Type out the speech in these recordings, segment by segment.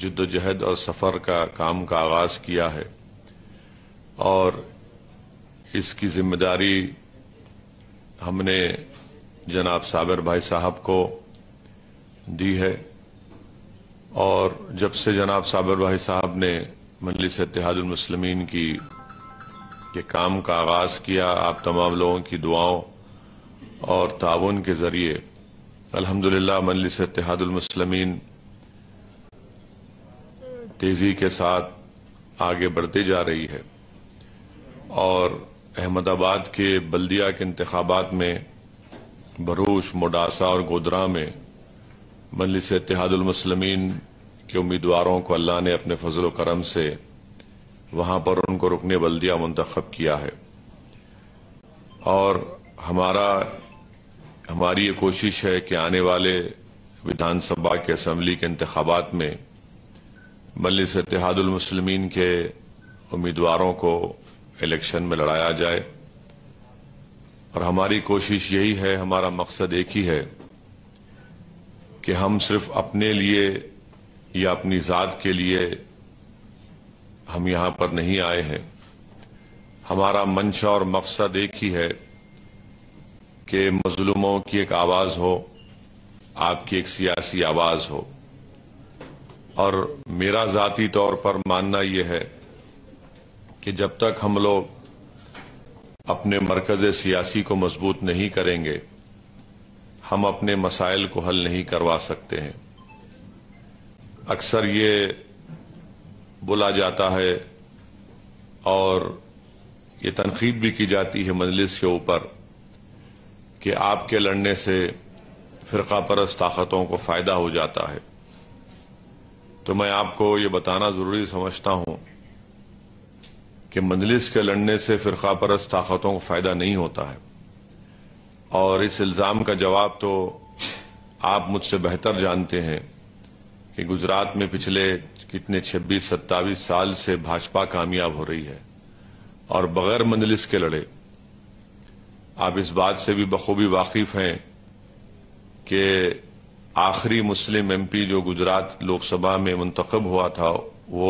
جدوجہد اور سفر کا کام کا آغاز کیا ہے اور اس کی ذمہ داری ہم نے جناب صابر بھائی صاحب کو دی ہے، اور جب سے جناب صابر بھائی صاحب نے مجلس اتحاد المسلمین کے کام کا آغاز کیا، آپ تمام لوگوں کی دعاؤں اور تعاون کے ذریعے الحمدللہ مجلس اتحاد المسلمین تیزی کے ساتھ آگے بڑھتی جا رہی ہے، اور احمد آباد کے بلدیہ کے انتخابات میں بھروچ، موڈاسا اور گودرا میں مجلس اتحاد المسلمین کے امیدواروں کو اللہ نے اپنے فضل و کرم سے وہاں پر ان کو رکن بلدیہ منتخب کیا ہے، اور ہماری یہ کوشش ہے کہ آنے والے ودھان سبھا کے اسمبلی کے انتخابات میں مجلس اتحاد المسلمین کے امیدواروں کو الیکشن میں لڑایا جائے، اور ہماری کوشش یہی ہے، ہمارا مقصد ایک ہی ہے کہ ہم صرف اپنے لیے یا اپنی ذات کے لیے ہم یہاں پر نہیں آئے ہیں، ہمارا منشا اور مقصد ایک ہی ہے کہ مظلوموں کی ایک آواز ہو، آپ کی ایک سیاسی آواز ہو، اور میرا ذاتی طور پر ماننا یہ ہے کہ جب تک ہم لوگ اپنے مرکز سیاسی کو مضبوط نہیں کریں گے ہم اپنے مسائل کو حل نہیں کروا سکتے ہیں۔ اکثر یہ بولا جاتا ہے اور یہ تنقید بھی کی جاتی ہے مجلس کے اوپر کہ آپ کے لڑنے سے فرقہ پرست طاقتوں کو فائدہ ہو جاتا ہے، تو میں آپ کو یہ بتانا ضروری سمجھتا ہوں کہ مجلس کے لڑنے سے فرقہ پرست طاقتوں کو فائدہ نہیں ہوتا ہے، اور اس الزام کا جواب تو آپ مجھ سے بہتر جانتے ہیں کہ گجرات میں پچھلے کتنے 26-27 سال سے بھاجپا کامیاب ہو رہی ہے اور بغیر مجلس کے لڑے۔ آپ اس بات سے بھی بخوبی واقف ہیں کہ آخری مسلم ایم پی جو گجرات لوک سبھا میں منتخب ہوا تھا وہ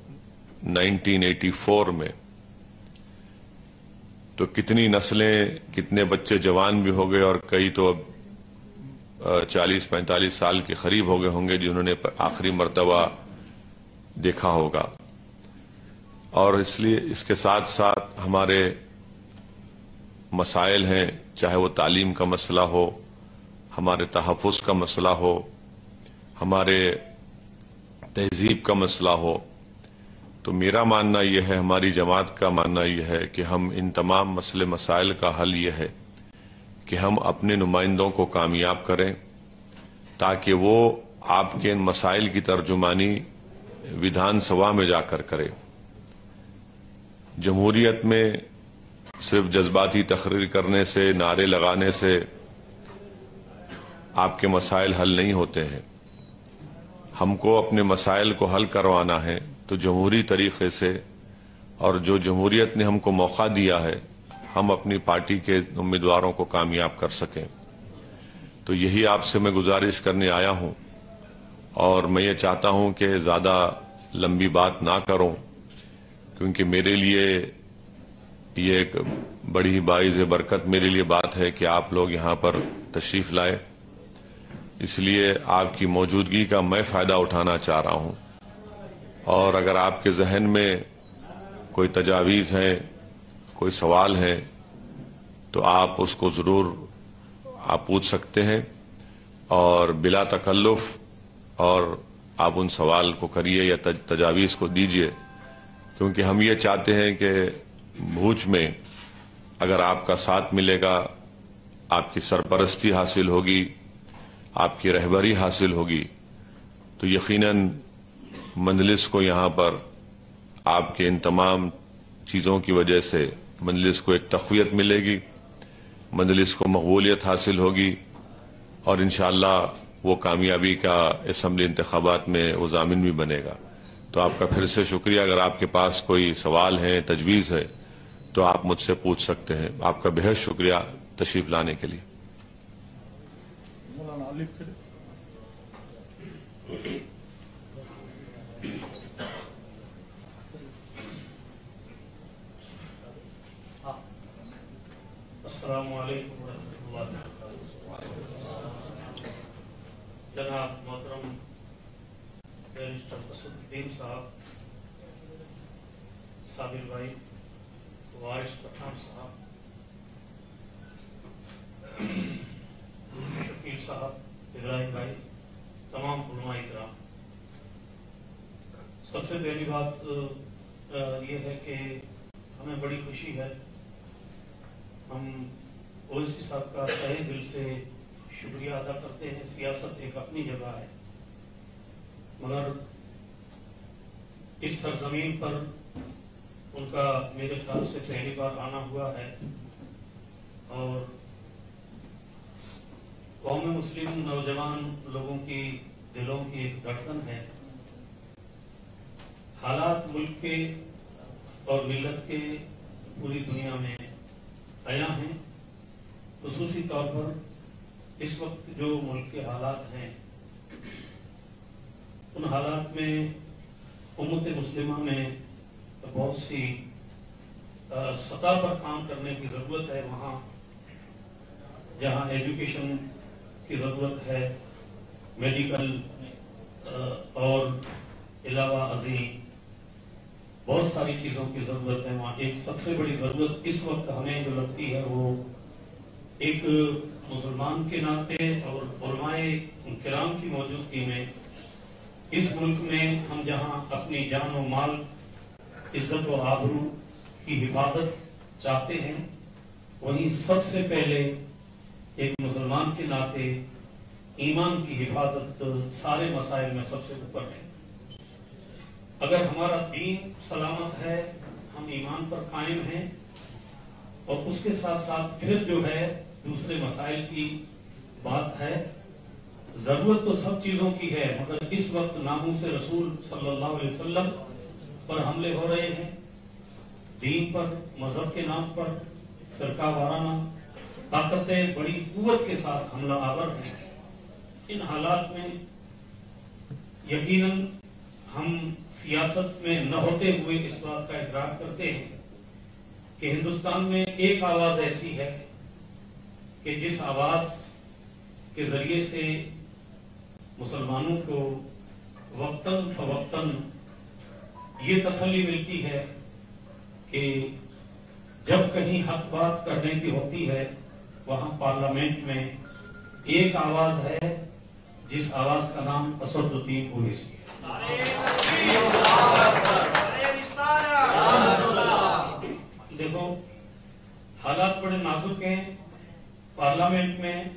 1984 میں، تو کتنی نسلیں، کتنے بچے جوان بھی ہو گئے اور کئی تو اب 40-45 سال کے قریب ہو گئے ہوں گے جنہوں نے آخری مرتبہ دیکھا ہوگا، اور اس لیے اس کے ساتھ ساتھ ہمارے مسائل ہیں، چاہے وہ تعلیم کا مسئلہ ہو، ہمارے تحفظ کا مسئلہ ہو، ہمارے تہذیب کا مسئلہ ہو، تو میرا ماننا یہ ہے، ہماری جماعت کا ماننا یہ ہے کہ ہم ان تمام مسئلے مسائل کا حل یہ ہے کہ ہم اپنے نمائندوں کو کامیاب کریں تاکہ وہ آپ کے ان مسائل کی ترجمانی ودھان سبھا میں جا کر کرے۔ جمہوریت میں صرف جذباتی تقریر کرنے سے، نعرے لگانے سے آپ کے مسائل حل نہیں ہوتے ہیں، ہم کو اپنے مسائل کو حل کروانا ہے تو جمہوری طریقے سے، اور جو جمہوریت نے ہم کو موقع دیا ہے ہم اپنی پارٹی کے امیدواروں کو کامیاب کر سکیں۔ تو یہی آپ سے میں گزارش کرنے آیا ہوں، اور میں یہ چاہتا ہوں کہ زیادہ لمبی بات نہ کروں، کیونکہ میرے لیے یہ ایک بڑی باعث برکت میرے لیے بات ہے کہ آپ لوگ یہاں پر تشریف لائے، اس لیے آپ کی موجودگی کا میں فائدہ اٹھانا چاہ رہا ہوں، اور اگر آپ کے ذہن میں کوئی تجاویز ہیں، کوئی سوال ہیں تو آپ اس کو ضرور آپ پوچھ سکتے ہیں، اور بلا تکلف اور آپ ان سوال کو کریے یا تجاویز کو دیجیے، کیونکہ ہم یہ چاہتے ہیں کہ بھوج میں اگر آپ کا ساتھ ملے گا، آپ کی سرپرستی حاصل ہوگی، آپ کی رہبری حاصل ہوگی، تو یقیناً مجلس کو یہاں پر آپ کے ان تمام چیزوں کی وجہ سے مجلس کو ایک تقویت ملے گی، مجلس کو مقبولیت حاصل ہوگی، اور انشاءاللہ وہ کامیابی کا اسمبلی انتخابات میں وہ ضامن بھی بنے گا۔ تو آپ کا پھر سے شکریہ، اگر آپ کے پاس کوئی سوال ہے، تجویز ہے تو آپ مجھ سے پوچھ سکتے ہیں۔ آپ کا بہت شکریہ تشریف لانے کے لیے۔ बैरिस्टर असदुद्दीन साहब, साबिर भाई, वारिस पठान साहब, शकील साहब, इब्राहिम भाई, तमाम उलमा इकराम। सबसे पहली बात ये है कि हमें बड़ी खुशी है, हम ओवैसी साहब का तहे दिल से शुक्रिया अदा करते हैं। सियासत एक अपनी जगह है, मगर इस सरजमीन पर उनका मेरे ख्याल से पहली बार आना हुआ है और कौम मुस्लिम नौजवान लोगों की दिलों की एक धड़कन है। हालात मुल्क के और मिल्लत के पूरी दुनिया में आया हैं। खुसूसी तौर पर इस वक्त जो मुल्क के हालात हैं, उन हालात में उम्मत मुस्लिमा में बहुत सी सतह पर काम करने की जरूरत है। वहाँ जहाँ एजुकेशन की जरूरत है, मेडिकल और अलावा अजीम बहुत सारी चीजों की जरूरत है। वहाँ एक सबसे बड़ी जरूरत इस वक्त हमें जो लगती है वो एक मुसलमान के नाते और उलमाए किराम की मौजूदगी में इस मुल्क में हम जहाँ अपनी जान और माल, इज्जत और आबरू की हिफाजत चाहते हैं, वहीं सबसे पहले एक मुसलमान के नाते ईमान की हिफाजत सारे मसाइल में सबसे ऊपर है। अगर हमारा दीन सलामत है, हम ईमान पर कायम हैं, और उसके साथ साथ फिर जो है दूसरे मसाइल की बात है। जरूरत तो सब चीजों की है, मगर इस वक्त नामूस रसूल सल्लल्लाहु अलैहि वसल्लम पर हमले हो रहे हैं, दीन पर, मजहब के नाम पर फिरका वाराना ताकतें बड़ी कुव्वत के साथ हमला आवर हैं। इन हालात में यकीनन हम सियासत में न होते हुए इस बात का इकरार करते हैं कि हिंदुस्तान में एक आवाज ऐसी है कि जिस आवाज के जरिए से मुसलमानों को वक्तन फवक्तन ये तसल्ली मिलती है कि जब कहीं हक बात करने की होती है, वहां पार्लियामेंट में एक आवाज है, जिस आवाज का नाम असदुद्दीन ओवैसी है। देखो, हालात बड़े नाजुक हैं। पार्लियामेंट में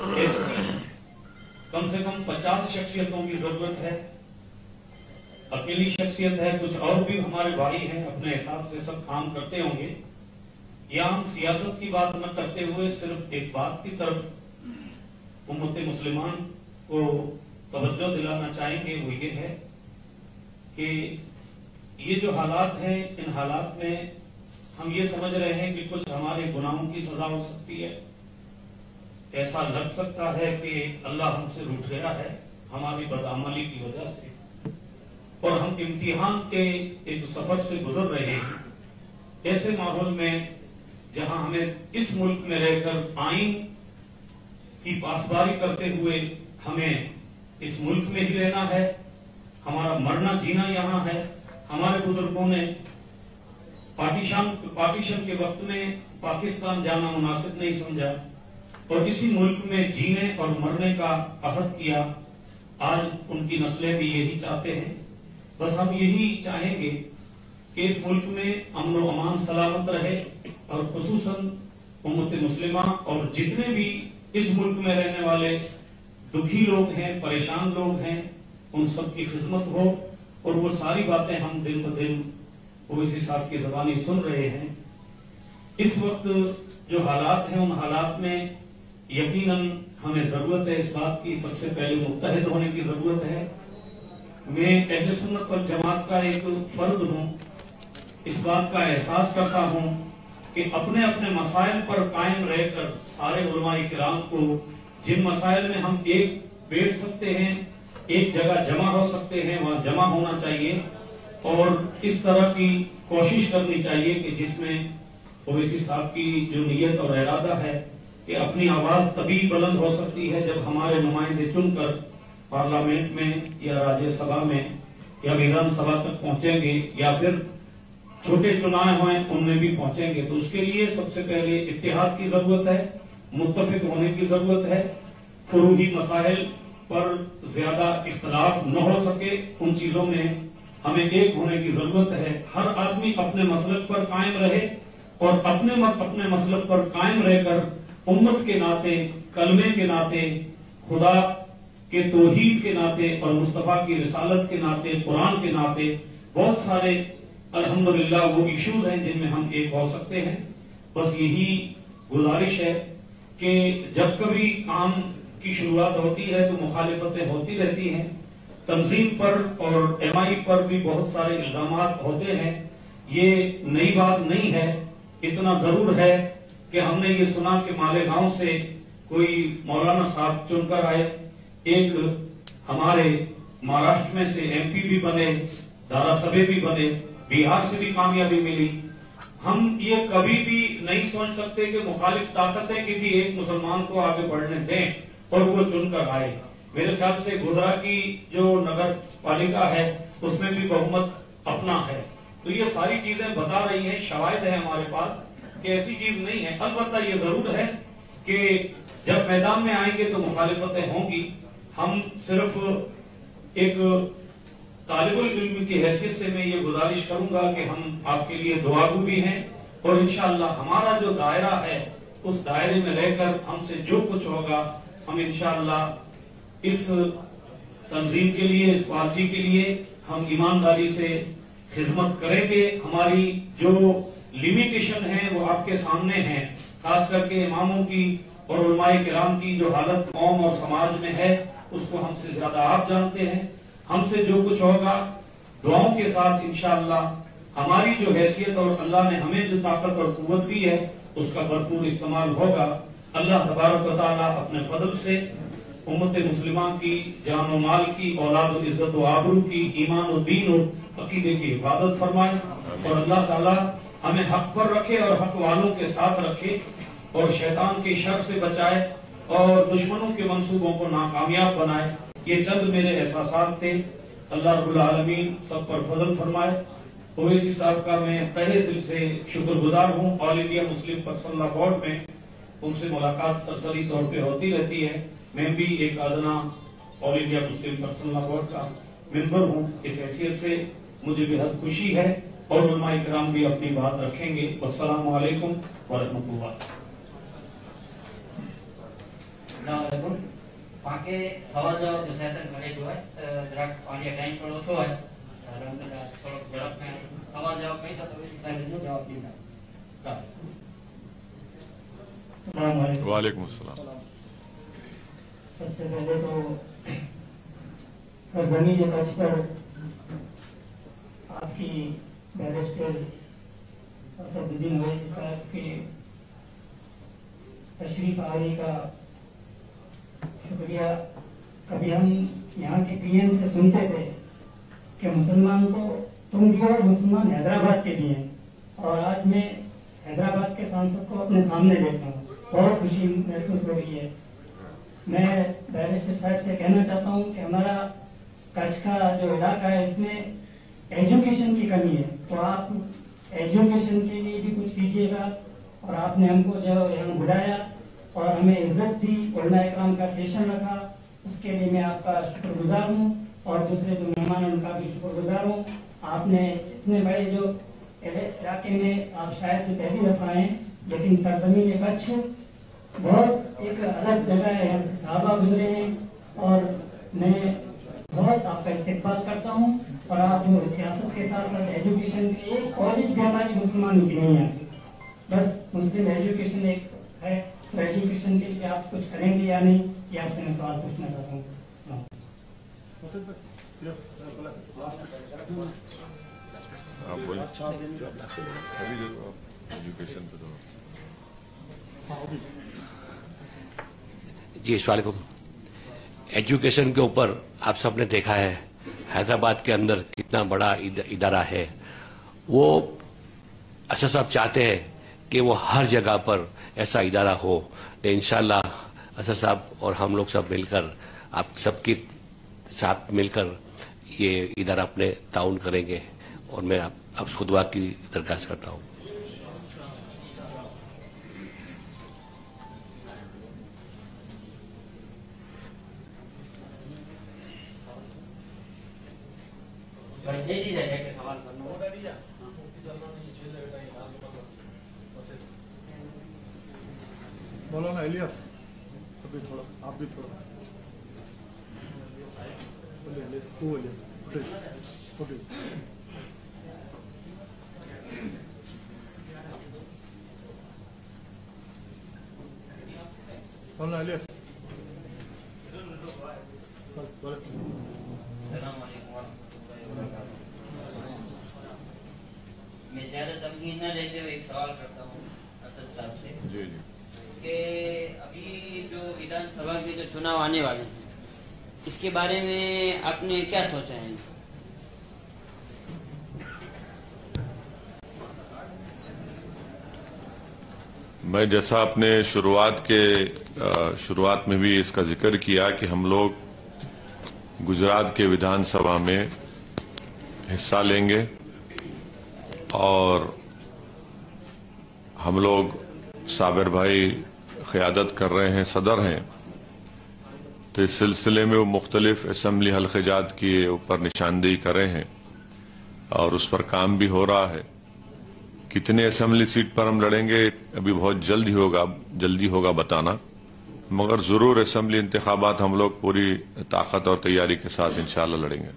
कम से कम 50 शख्सियतों की जरूरत है। अकेली शख्सियत है, कुछ और भी हमारे भाई हैं, अपने हिसाब से सब काम करते होंगे। या हम सियासत की बात न करते हुए सिर्फ एक बात की तरफ उम्मत मुसलमान को तवज्जो दिलाना चाहेंगे, वो ये है कि ये जो हालात हैं, इन हालात में हम ये समझ रहे हैं कि कुछ हमारे गुनाहों की सजा हो सकती है। ऐसा लग सकता है कि अल्लाह हमसे रूठ गया है हमारी बदअमली की वजह से, और हम इम्तिहान के एक सफर से गुजर रहे हैं। ऐसे माहौल में जहां हमें इस मुल्क में रहकर आइन की पासबारी करते हुए हमें इस मुल्क में ही रहना है, हमारा मरना जीना यहाँ है। हमारे बुजुर्गों ने पार्टीशन के वक्त में पाकिस्तान जाना मुनासिब नहीं समझा और इसी मुल्क में जीने और मरने का अहद किया। आज उनकी नस्लें भी यही चाहते हैं। बस हम यही चाहेंगे कि इस मुल्क में अमन व अमान सलामत रहे, और खुसूसन उम्मत मुस्लिमा और जितने भी इस मुल्क में रहने वाले दुखी लोग हैं, परेशान लोग हैं, उन सब की खिदमत हो। और वो सारी बातें हम दिन ब दिन ओवैसी साहब की जबानी सुन रहे हैं। इस वक्त जो हालात हैं, उन हालात में यकीनन हमें जरूरत है इस बात की, सबसे पहले मुत्तहिद होने की जरूरत है। मैं अहले सुन्नत वल जमात का एक फर्द हूँ, इस बात का एहसास करता हूँ कि अपने अपने मसाइल पर कायम रहकर सारे उलमाए किराम को जिन मसाइल में हम एक बैठ सकते हैं, एक जगह जमा हो सकते हैं, वहां जमा होना चाहिए। और इस तरह की कोशिश करनी चाहिए कि जिसमें ओवैसी साहब की जो नीयत और इरादा है कि अपनी आवाज तभी बुलंद हो सकती है जब हमारे नुमाइंदे चुनकर पार्लियामेंट में या राज्यसभा में या विधानसभा तक पहुंचेंगे या फिर छोटे चुनाव हुए उनमें भी पहुंचेंगे, तो उसके लिए सबसे पहले इत्तेहाद की जरूरत है, मुत्तफिक होने की जरूरत है, फुरूही मसाइल पर ज्यादा इख्तलाफ न हो सके, उन चीजों में हमें एक होने की जरूरत है। हर आदमी अपने मसलक पर कायम रहे और अपने मसलक पर कायम रहकर उम्मत के नाते, कलमे के नाते, खुदा के तौहीद के नाते और मुस्तफा की रिसालत के नाते, कुरान के नाते बहुत सारे अल्हम्दुलिल्लाह वो इश्यूज हैं जिनमें हम एक हो सकते हैं। बस यही गुजारिश है कि जब कभी काम की शुरुआत होती है तो मुखालिफतें होती रहती हैं, तंजीम पर और एमआई पर भी बहुत सारे इल्जामात होते हैं। ये नई बात नहीं है। इतना जरूर है कि हमने ये सुना कि मालेगांव से कोई मौलाना साहब चुनकर आए, एक हमारे महाराष्ट्र में से एमपी भी बने, धारासभ्य भी बने, बिहार से भी कामयाबी मिली। हम ये कभी भी नहीं सोच सकते कि मुखालिफ ताकतें किसी एक मुसलमान को आगे बढ़ने दें और वो चुनकर आए। मेरे ख्याल से गोधरा की जो नगर पालिका है उसमें भी बहुमत अपना है। तो ये सारी चीजें बता रही हैं, शवाहिद है हमारे पास कि ऐसी चीज नहीं है। अलबत्ता ये जरूर है कि जब मैदान में आएंगे तो मुखालिफतें होंगी। हम सिर्फ एक तालिबुल इल्म की हैसियत से मैं ये गुजारिश करूंगा कि हम आपके लिए दुआगू भी हैं और इंशाअल्लाह हमारा जो दायरा है उस दायरे में रहकर हमसे जो कुछ होगा हम इंशाअल्लाह इस तंजीम के लिए, इस पार्टी के लिए हम ईमानदारी से खिदमत करेंगे। हमारी जो लिमिटेशन है वो आपके सामने है, खास करके इमामों की और उलमाए किराम की जो हालत कौम और समाज में है उसको हमसे ज्यादा आप जानते हैं। हमसे जो कुछ होगा दुआओं के साथ इंशाअल्लाह हमारी जो हैसियत और अल्लाह ने हमें जो ताकत और कुव्वत दी है उसका भरपूर इस्तेमाल होगा। अल्लाह तबारक व तआला अपने फजल से उम्मत मुस्लिमा की जान और माल की, औलाद और इज्जत व आबरू की, ईमान और दीन और अकीदे की हिफाजत फरमाए और अल्लाह ताला हमें हक पर रखे और हक वालों के साथ रखे और शैतान के शर से बचाए और दुश्मनों के मंसूबों को नाकामयाब बनाए। ये चंद मेरे एहसासात थे। अल्लाह रब्बुल आलमीन सब पर फजल फरमाए। ओवैसी साहब का मैं तहे दिल से शुक्रगुजार हूँ। All India Muslim Personal Law Board में उनसे मुलाकात सरसरी तौर पे होती रहती है। मैं भी एक आदना All India Muslim Personal Law Board का मेंबर हूँ। इस हैसियत से मुझे बेहद खुशी है और उलमाए किराम भी अपनी बात रखेंगे। वस्सलामु अलैकुम व रहमतुल्लाह। बाकी सवाल जवाब जो सेशन करे जो है जरा पानी टाइम थोड़ो छो है थोड़ो झड़प में सवाल जवाब कई तो जवाब दीदा। वालेकुम अस्सलाम। सबसे पहले तो सरजमी के कच्छ पर आपकी बैरिस्टर असदुद्दीन ओवैसी साहब के तशरीफ आने का शुक्रिया। कभी हम यहाँ के पीएम से सुनते थे कि मुसलमान तो तुम भी और मुसलमान हैदराबाद के भी हैं, और आज मैं हैदराबाद के सांसद को अपने सामने देखता हूँ, बहुत खुशी महसूस हो रही है। मैं बैरिस्टर साहब से कहना चाहता हूँ कि हमारा कच्छ का जो इलाका है इसमें एजुकेशन की कमी है, तो आप एजुकेशन के लिए भी कुछ कीजिएगा। और आपने हमको जो यहाँ बुलाया और हमें इज्जत दी, उलमा इकराम का सेशन रखा, उसके लिए मैं आपका शुक्रगुजार हूँ और दूसरे जो मेहमान हैं उनका भी शुक्रगुजार हूँ। आपने इतने बड़े जो इलाके में आप शायद पहली दफा आए, लेकिन सरजमीन कच्छ बहुत एक अलग जगह है, यहाँ से सहाबा गुजरे हैं और मैं बहुत आपका इस्तेकबाल करता हूँ। और आप जो सियासत के साथ साथ एजुकेशन के एक कॉलेज भी हमारी मुसलमानों की नहीं है, बस मुस्लिम एजुकेशन एक है, तो एजुकेशन के लिए आप कुछ करेंगे या नहीं, ये आपसे मैं सवाल पूछना चाहता हूँ। आप बोलिए। अभी देखो एजुकेशन पे तो जी अस्सलाम वालेकुम। एजुकेशन के ऊपर आप सबने देखा है हैदराबाद के अंदर कितना बड़ा इदारा है। वो असद साहब चाहते हैं कि वो हर जगह पर ऐसा इदारा हो, तो इंशाल्लाह असद साहब और हम लोग सब मिलकर आप सबकी साथ मिलकर ये इदारा अपने ताउन करेंगे और मैं अब खुदवा की दरखास्त करता हूँ। सवाल करना बोलो ना इलियास, अभी थोड़ा आप भी थोड़ा बोलिए, बोलो ना इलियास। मैं ज्यादा तमकीन न लेते हुए एक सवाल करता हूँ असद साहब से जी जी। कि अभी जो विधानसभा के जो चुनाव आने वाले हैं इसके बारे में आपने क्या सोचा है? मैं जैसा आपने शुरुआत में भी इसका जिक्र किया कि हम लोग गुजरात के विधानसभा में हिस्सा लेंगे और हम लोग साबिर भाई क़यादत कर रहे हैं, सदर हैं, तो इस सिलसिले में वो मुख्तलिफ असम्बली हल्क़जात के ऊपर निशानदेही कर रहे हैं और उस पर काम भी हो रहा है। कितने असम्बली सीट पर हम लड़ेंगे अभी बहुत जल्दी होगा बताना, मगर जरूर असम्बली इंतखाबात हम लोग पूरी ताकत और तैयारी के साथ इंशाअल्लाह लड़ेंगे।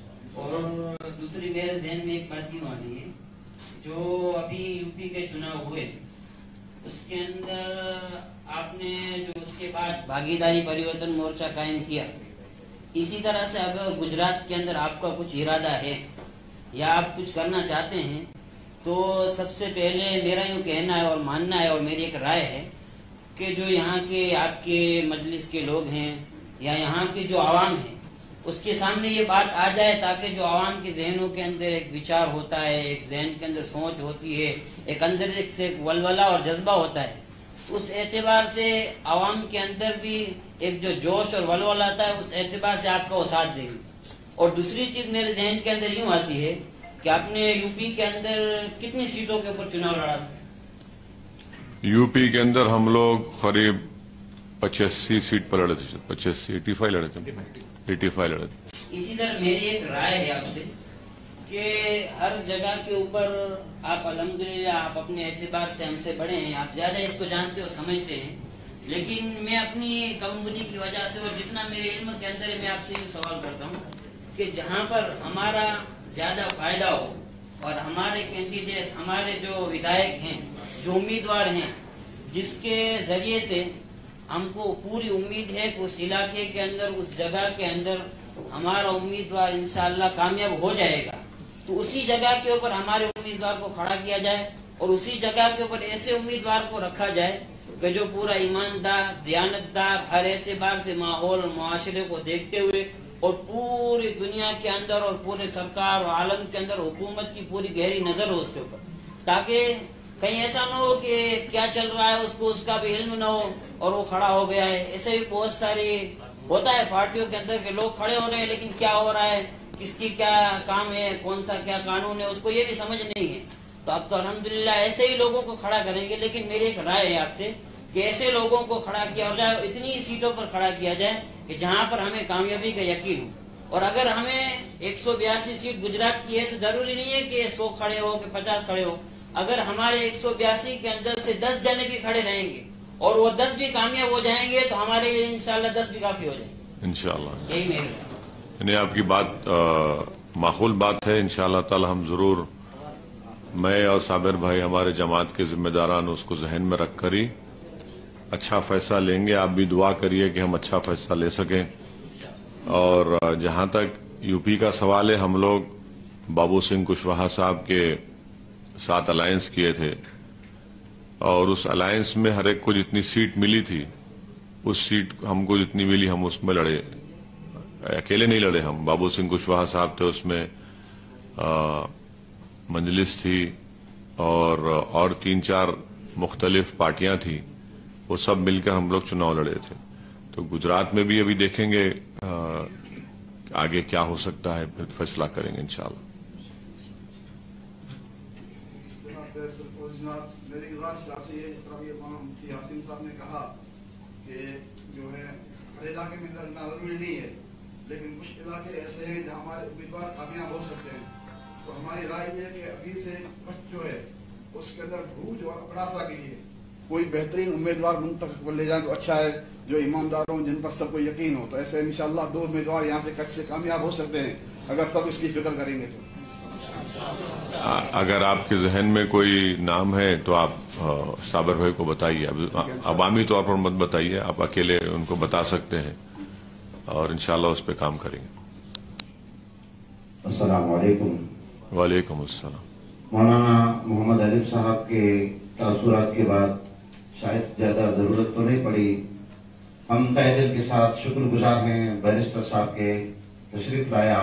और दूसरी मेरे ज़हन में एक बात यूँ आ रही है, जो अभी यूपी के चुनाव हुए उसके अंदर आपने जो उसके बाद भागीदारी परिवर्तन मोर्चा कायम किया, इसी तरह से अगर गुजरात के अंदर आपका कुछ इरादा है या आप कुछ करना चाहते हैं तो सबसे पहले मेरा यूँ कहना है और मानना है और मेरी एक राय है कि जो यहाँ के आपके मजलिस के लोग हैं या यहाँ की जो आवाम है उसके सामने ये बात आ जाए ताकि जो आवाम के जहनों के अंदर एक विचार होता है, एक जहन के अंदर सोच होती है, एक अंदर से एक वलवला और जज्बा होता है, उस एतबार से आवाम के अंदर भी एक जो जोश और वलवला आता है उस एतबार से आपका वो साथ देंगे। और दूसरी चीज मेरे जहन के अंदर यूँ आती है कि आपने यूपी के अंदर कितनी सीटों के ऊपर चुनाव लड़ा था? यूपी के अंदर हम लोग करीब 85 सीट पर लड़े थे, 85 लड़े थे। इसी तरह मेरी एक राय है आपसे कि हर जगह के ऊपर आप अल्हम्दुलिल्लाह आप अपने एतबार से हमसे बड़े हैं, आप ज्यादा इसको जानते और समझते हैं, लेकिन मैं अपनी कमबुदी की वजह से और जितना मेरे इल्म के अंदर है मैं आपसे ये सवाल करता हूँ कि जहाँ पर हमारा ज्यादा फायदा हो और हमारे कैंडिडेट, हमारे जो विधायक हैं, जो उम्मीदवार हैं, जिसके जरिए से हमको पूरी उम्मीद है कि उस इलाके के अंदर, उस जगह के अंदर हमारा उम्मीदवार इंशाअल्लाह कामयाब हो जाएगा, तो उसी जगह के ऊपर हमारे उम्मीदवार को खड़ा किया जाए और उसी जगह के ऊपर ऐसे उम्मीदवार को रखा जाए कि जो पूरा ईमानदार, दयानतदार, हर एतबार से माहौल मुआशरे को देखते हुए और पूरी दुनिया के अंदर और पूरे सरकार और आलम के अंदर हुकूमत की पूरी गहरी नजर हो उसके ऊपर, ताकि कहीं ऐसा न हो कि क्या चल रहा है उसको उसका भी इल्म न हो और वो खड़ा हो गया है। ऐसे भी बहुत सारी होता है पार्टियों के अंदर के लोग खड़े हो रहे हैं लेकिन क्या हो रहा है, किसकी क्या काम है, कौन सा क्या कानून है, उसको ये भी समझ नहीं है। तो अब तो अल्हम्दुलिल्लाह ऐसे ही लोगों को खड़ा करेंगे, लेकिन मेरी एक राय है आपसे कि ऐसे लोगों को खड़ा किया जाए, इतनी सीटों पर खड़ा किया जाए कि जहाँ पर हमें कामयाबी का यकीन हो। और अगर हमें 182 सीट गुजरात की है तो जरूरी नहीं है कि 100 खड़े हो कि 50 खड़े हो। अगर हमारे 182 के अंदर से 10 जने भी खड़े रहेंगे और वो 10 भी कामयाब हो जाएंगे तो हमारे लिए इंशाल्लाह 10 भी काफी हो जाएंगे इंशाल्लाह। यही मेरी यानी आपकी बात माकूल बात है। इंशाअल्लाह ताला हम जरूर, मैं और साबिर भाई हमारे जमात के जिम्मेदारान उसको जहन में रख कर ही अच्छा फैसला लेंगे। आप भी दुआ करिए कि हम अच्छा फैसला ले सकें। और जहां तक यूपी का सवाल है, हम लोग बाबू सिंह कुशवाहा साहब के साथ अलायंस किए थे और उस अलायंस में हर एक को जितनी सीट मिली थी, उस सीट हमको जितनी मिली हम उसमें लड़े, अकेले नहीं लड़े हम। बाबू सिंह कुशवाहा साहब थे उसमें, मजलिस थी और 3-4 मुख्तलिफ पार्टियां थी, वो सब मिलकर हम लोग चुनाव लड़े थे। तो गुजरात में भी अभी देखेंगे आगे क्या हो सकता है, फिर फैसला करेंगे इंशाल्लाह। मेरी गुजारिश आपसे ये, इस तरह ये मुफ्ती यासीन साहब ने कहा कि जो है हर इलाके में लड़ना जरूरी नहीं है, लेकिन कुछ इलाके ऐसे हैं जहाँ हमारे उम्मीदवार कामयाब हो सकते हैं। तो हमारी राय ये है कि अभी से वक्त जो है उसके अंदर भूज और अपरासा के लिए कोई बेहतरीन उम्मीदवार मुंतखब ले जाए तो अच्छा है, जो ईमानदार हो, जिन पर सबको यकीन हो। तो ऐसे इंशाल्लाह 2 उम्मीदवार यहाँ से कच्छ से कामयाब हो सकते हैं अगर सब इसकी फिक्र करेंगे तो। अगर आपके जहन में कोई नाम है तो आप साबर भाई को बताइए। अवामी तौर पर मत बताइए, आप अकेले उनको बता सकते हैं और इंशाल्लाह उस पर काम करेंगे। अस्सलाम वालेकुम। वालेकुम अस्सलाम। मौलाना मोहम्मद अलीफ साहब के तासुरात के बाद शायद ज्यादा जरूरत तो नहीं पड़ी। हम तहे दिल के साथ शुक्रगुजार हैं बैरिस्टर साहब के तशरीफ लाया,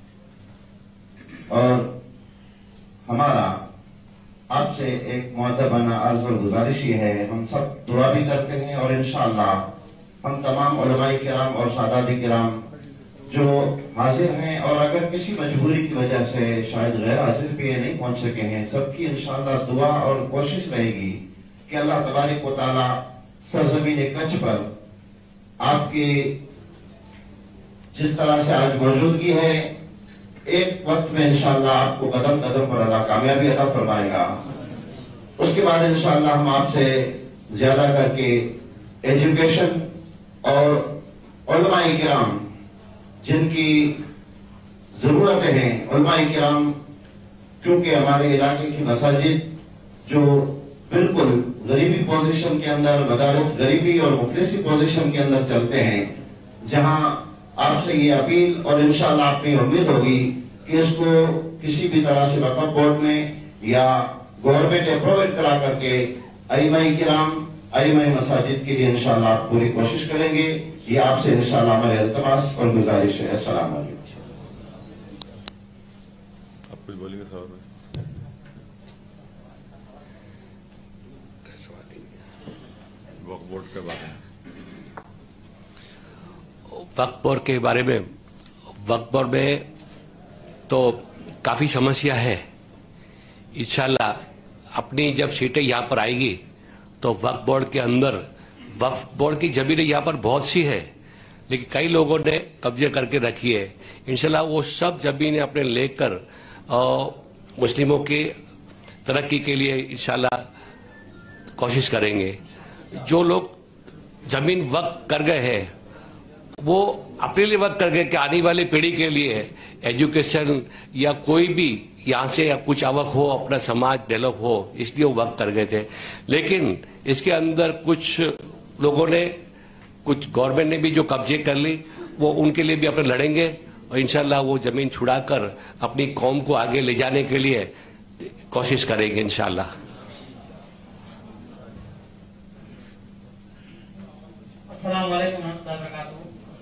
और हमारा आपसे एक मुअद्दबाना अर्ज और गुजारिश ये है, हम सब दुआ भी करते हैं और इंशाअल्लाह हम तमाम उलमाए किराम और सादात किराम जो हाजिर हैं और अगर किसी मजबूरी की वजह से शायद गैर हाजिर भी नहीं पहुंच सके हैं, सबकी इंशाअल्लाह दुआ और कोशिश रहेगी कि अल्लाह तबारक व तआला सरजमीन कच्छ पर आपकी जिस तरह से आज मौजूदगी है, एक वक्त में इंशाअल्लाह आपको कदम कदम पर अल्लाह कामयाबी अता फरमाएगा। उसके बाद इंशाअल्लाह हम आपसे ज्यादा करके एजुकेशन और उलमाए किराम जिनकी जरूरतें हैं, उलमाए किराम क्योंकि हमारे इलाके की मसाजिद जो बिल्कुल गरीबी पोजीशन के अंदर, मदारिस गरीबी और मुफलिसी पोजीशन के अंदर चलते हैं, जहां आपसे ये अपील और इंशाअल्लाह आपकी उम्मीद होगी कि इसको किसी भी तरह से वक्फ बोर्ड में या गवर्नमेंट अप्रूवल करा करके अइमाए किराम, अइमाए मसाजिद के लिए इंशाअल्लाह आप पूरी कोशिश करेंगे। ये आपसे इंशाअल्लाह हमारी इल्तिमास और गुजारिश है। अस्सलाम वालेकुम। आप कुछ बोलेंगे साहब? वक्फ बोर्ड के बारे में, वक्फ बोर्ड के बारे में, वक्फ बोर्ड में तो काफी समस्या है। इंशाल्लाह अपनी जब सीटें यहां पर आएगी तो वक्फ बोर्ड के अंदर, वक्फ बोर्ड की जमीनें यहां पर बहुत सी है, लेकिन कई लोगों ने कब्जे करके रखी है। इंशाल्लाह वो सब जमीनें अपने लेकर मुस्लिमों की तरक्की के लिए इंशाल्लाह कोशिश करेंगे। जो लोग जमीन वक्फ कर गए हैं वो अपने लिए वक्त कर गए कि आने वाली पीढ़ी के लिए एजुकेशन या कोई भी यहाँ से या कुछ आवक हो, अपना समाज डेवलप हो, इसलिए वो वक्त कर गए थे। लेकिन इसके अंदर कुछ लोगों ने, कुछ गवर्नमेंट ने भी जो कब्जे कर ली, वो उनके लिए भी अपने लड़ेंगे और इंशाल्लाह वो जमीन छुड़ाकर अपनी कौम को आगे ले जाने के लिए कोशिश करेंगे इंशाल्लाह। अस्सलाम वालेकुम रहमतुल्लाहि व बरकातुहू।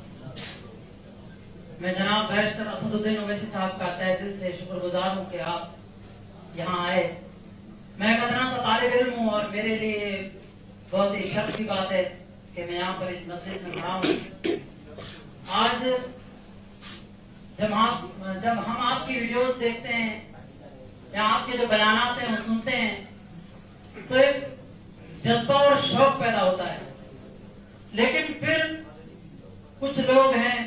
मैं जनाब बैरिस्टर असदुद्दीन ओवैसी साहब का तहे दिल से शुक्रगुजार हूँ कि आप यहाँ आए। मैं एक अदना सा तालिब इल्म हूँ और मेरे लिए बहुत ही शर्फ की बात है कि मैं यहाँ पर इस मस्जिद में खड़ा हूँ। आज जब हम आपकी वीडियोस देखते हैं या आपके जो बयानात हैं वो सुनते हैं तो एक जज्बा और शौक पैदा होता है। लेकिन फिर कुछ लोग हैं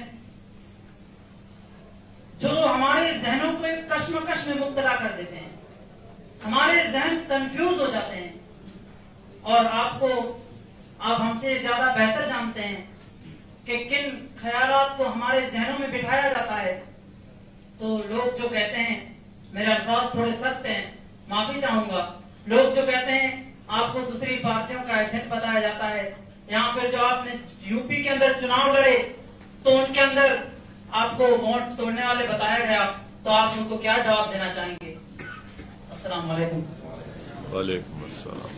जो हमारे जहनों को एक कश्मकश में मुब्तला कर देते हैं, हमारे जहन कंफ्यूज हो जाते हैं। और आप हमसे ज्यादा बेहतर जानते हैं कि किन ख्यालात को हमारे जहनों में बिठाया जाता है। तो लोग जो कहते हैं, मेरे अल्फाज थोड़े सख्त हैं, माफी चाहूंगा, लोग जो कहते हैं आपको दूसरी पार्टियों का एजेंट बताया जाता है, या फिर जो आपने यूपी के अंदर चुनाव लड़े तो उनके अंदर आपको वोट तोड़ने वाले बताया गया, तो आप उनको क्या जवाब देना चाहेंगे? अस्सलाम वालेकुम। वालेकुम अस्सलाम।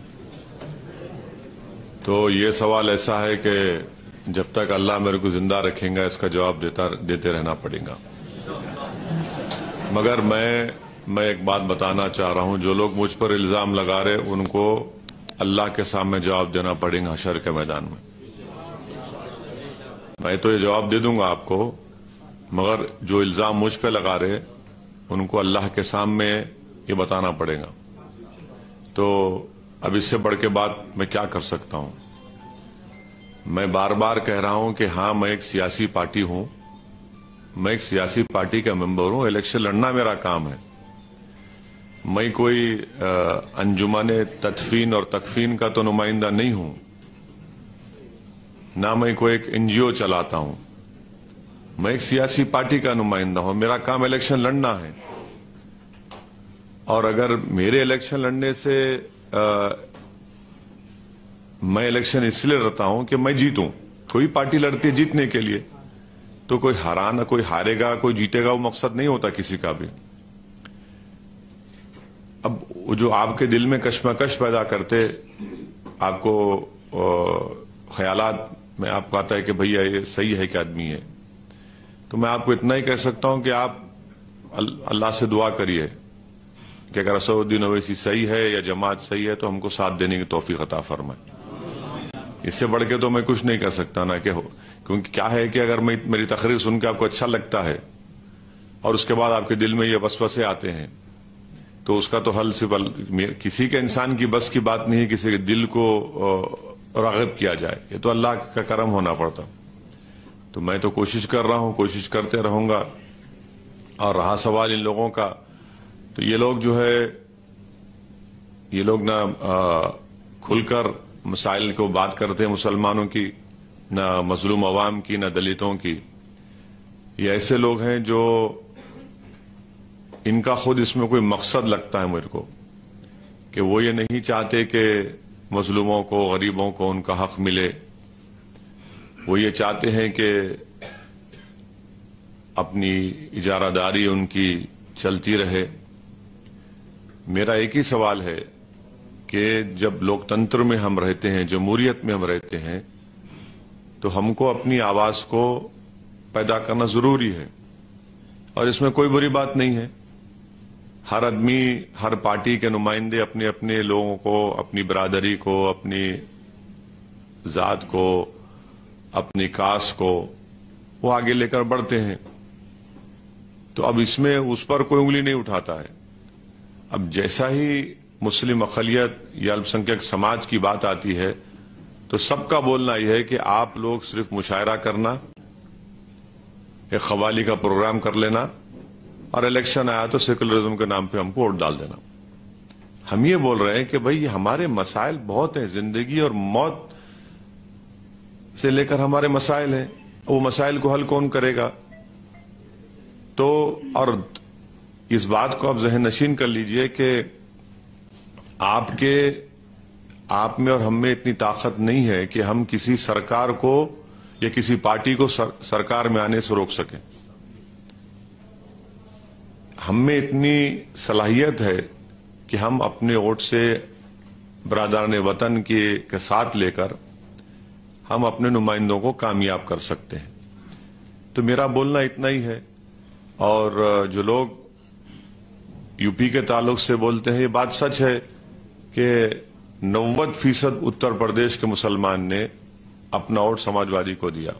तो ये सवाल ऐसा है कि जब तक अल्लाह मेरे को जिंदा रखेगा इसका जवाब देते रहना पड़ेगा। मगर मैं एक बात बताना चाह रहा हूं, जो लोग मुझ पर इल्जाम लगा रहे उनको अल्लाह के सामने जवाब देना पड़ेगा हशर के मैदान में। मैं तो ये जवाब दे दूंगा आपको, मगर जो इल्जाम मुझ पे लगा रहे उनको अल्लाह के सामने ये बताना पड़ेगा। तो अब इससे बढ़ के बात मैं क्या कर सकता हूं। मैं बार बार कह रहा हूं कि हाँ, मैं एक सियासी पार्टी हूं, मैं एक सियासी पार्टी का मेंबर हूं, इलेक्शन लड़ना मेरा काम है। मैं कोई अंजुमन तदफीन और तकफीन का तो नुमाइंदा नहीं हूं, ना मैं कोई एक एनजीओ चलाता हूं। मैं एक सियासी पार्टी का नुमाइंदा हूं, मेरा काम इलेक्शन लड़ना है। और अगर मेरे इलेक्शन लड़ने से मैं इलेक्शन इसलिए लड़ता हूं कि मैं जीतूं। कोई पार्टी लड़ती है जीतने के लिए, तो कोई हाराना, कोई हारेगा, कोई जीतेगा, वो मकसद नहीं होता किसी का भी। अब जो आपके दिल में कश्मकश पैदा करते, आपको ख्यालात में आपको आता है कि भैया ये सही है कि आदमी है, तो मैं आपको इतना ही कह सकता हूं कि आप अल्लाह से दुआ करिए कि अगर असदुद्दीन ओवैसी सही है या जमात सही है तो हमको साथ देने की तौफीक अता फरमाए। इससे बढ़ के तो मैं कुछ नहीं कर सकता ना कि हो, क्योंकि क्या है कि अगर मेरी तकरीर सुन के आपको अच्छा लगता है और उसके बाद आपके दिल में ये वसवसे आते हैं, तो उसका तो हल सिर्फ किसी के इंसान की बस की बात नहीं है किसी के दिल को राग़िब किया जाए, ये तो अल्लाह का करम होना पड़ता। तो मैं तो कोशिश कर रहा हूं, कोशिश करते रहूंगा। और रहा सवाल इन लोगों का, तो ये लोग जो है, ये लोग ना खुलकर मसाइल को बात करते हैं मुसलमानों की, ना मजलूम अवाम की, ना दलितों की। ये ऐसे लोग हैं जो इनका खुद इसमें कोई मकसद लगता है मेरे को, कि वो ये नहीं चाहते कि मजलूमों को, गरीबों को उनका हक मिले। वो ये चाहते हैं कि अपनी इजारादारी उनकी चलती रहे। मेरा एक ही सवाल है कि जब लोकतंत्र में हम रहते हैं, जमहूरियत में हम रहते हैं, तो हमको अपनी आवाज को पैदा करना जरूरी है और इसमें कोई बुरी बात नहीं है। हर आदमी, हर पार्टी के नुमाइंदे अपने अपने लोगों को, अपनी बरादरी को, अपनी जात को, अपनी कास्ट को वो आगे लेकर बढ़ते हैं। तो अब इसमें उस पर कोई उंगली नहीं उठाता है। अब जैसा ही मुस्लिम अक़लियत या अल्पसंख्यक समाज की बात आती है, तो सबका बोलना यह है कि आप लोग सिर्फ मुशायरा करना, एक खवाली का प्रोग्राम कर लेना और इलेक्शन आया तो सेकुलरिज्म के नाम पे हमको वोट डाल देना। हम ये बोल रहे हैं कि भाई हमारे मसाइल बहुत हैं, जिंदगी और मौत से लेकर हमारे मसाइल हैं। वो मसाइल को हल कौन करेगा? तो और इस बात को आप जहन नशीन कर लीजिए कि आप में और हम में इतनी ताकत नहीं है कि हम किसी सरकार को या किसी पार्टी को सरकार में आने से रोक सकें। हम में इतनी सलाहियत है कि हम अपने वोट से बरादरान वतन के साथ लेकर हम अपने नुमाइंदों को कामयाब कर सकते हैं। तो मेरा बोलना इतना ही है। और जो लोग यूपी के ताल्लुक से बोलते हैं, ये बात सच है कि 90% उत्तर प्रदेश के मुसलमान ने अपना वोट समाजवादी को दिया,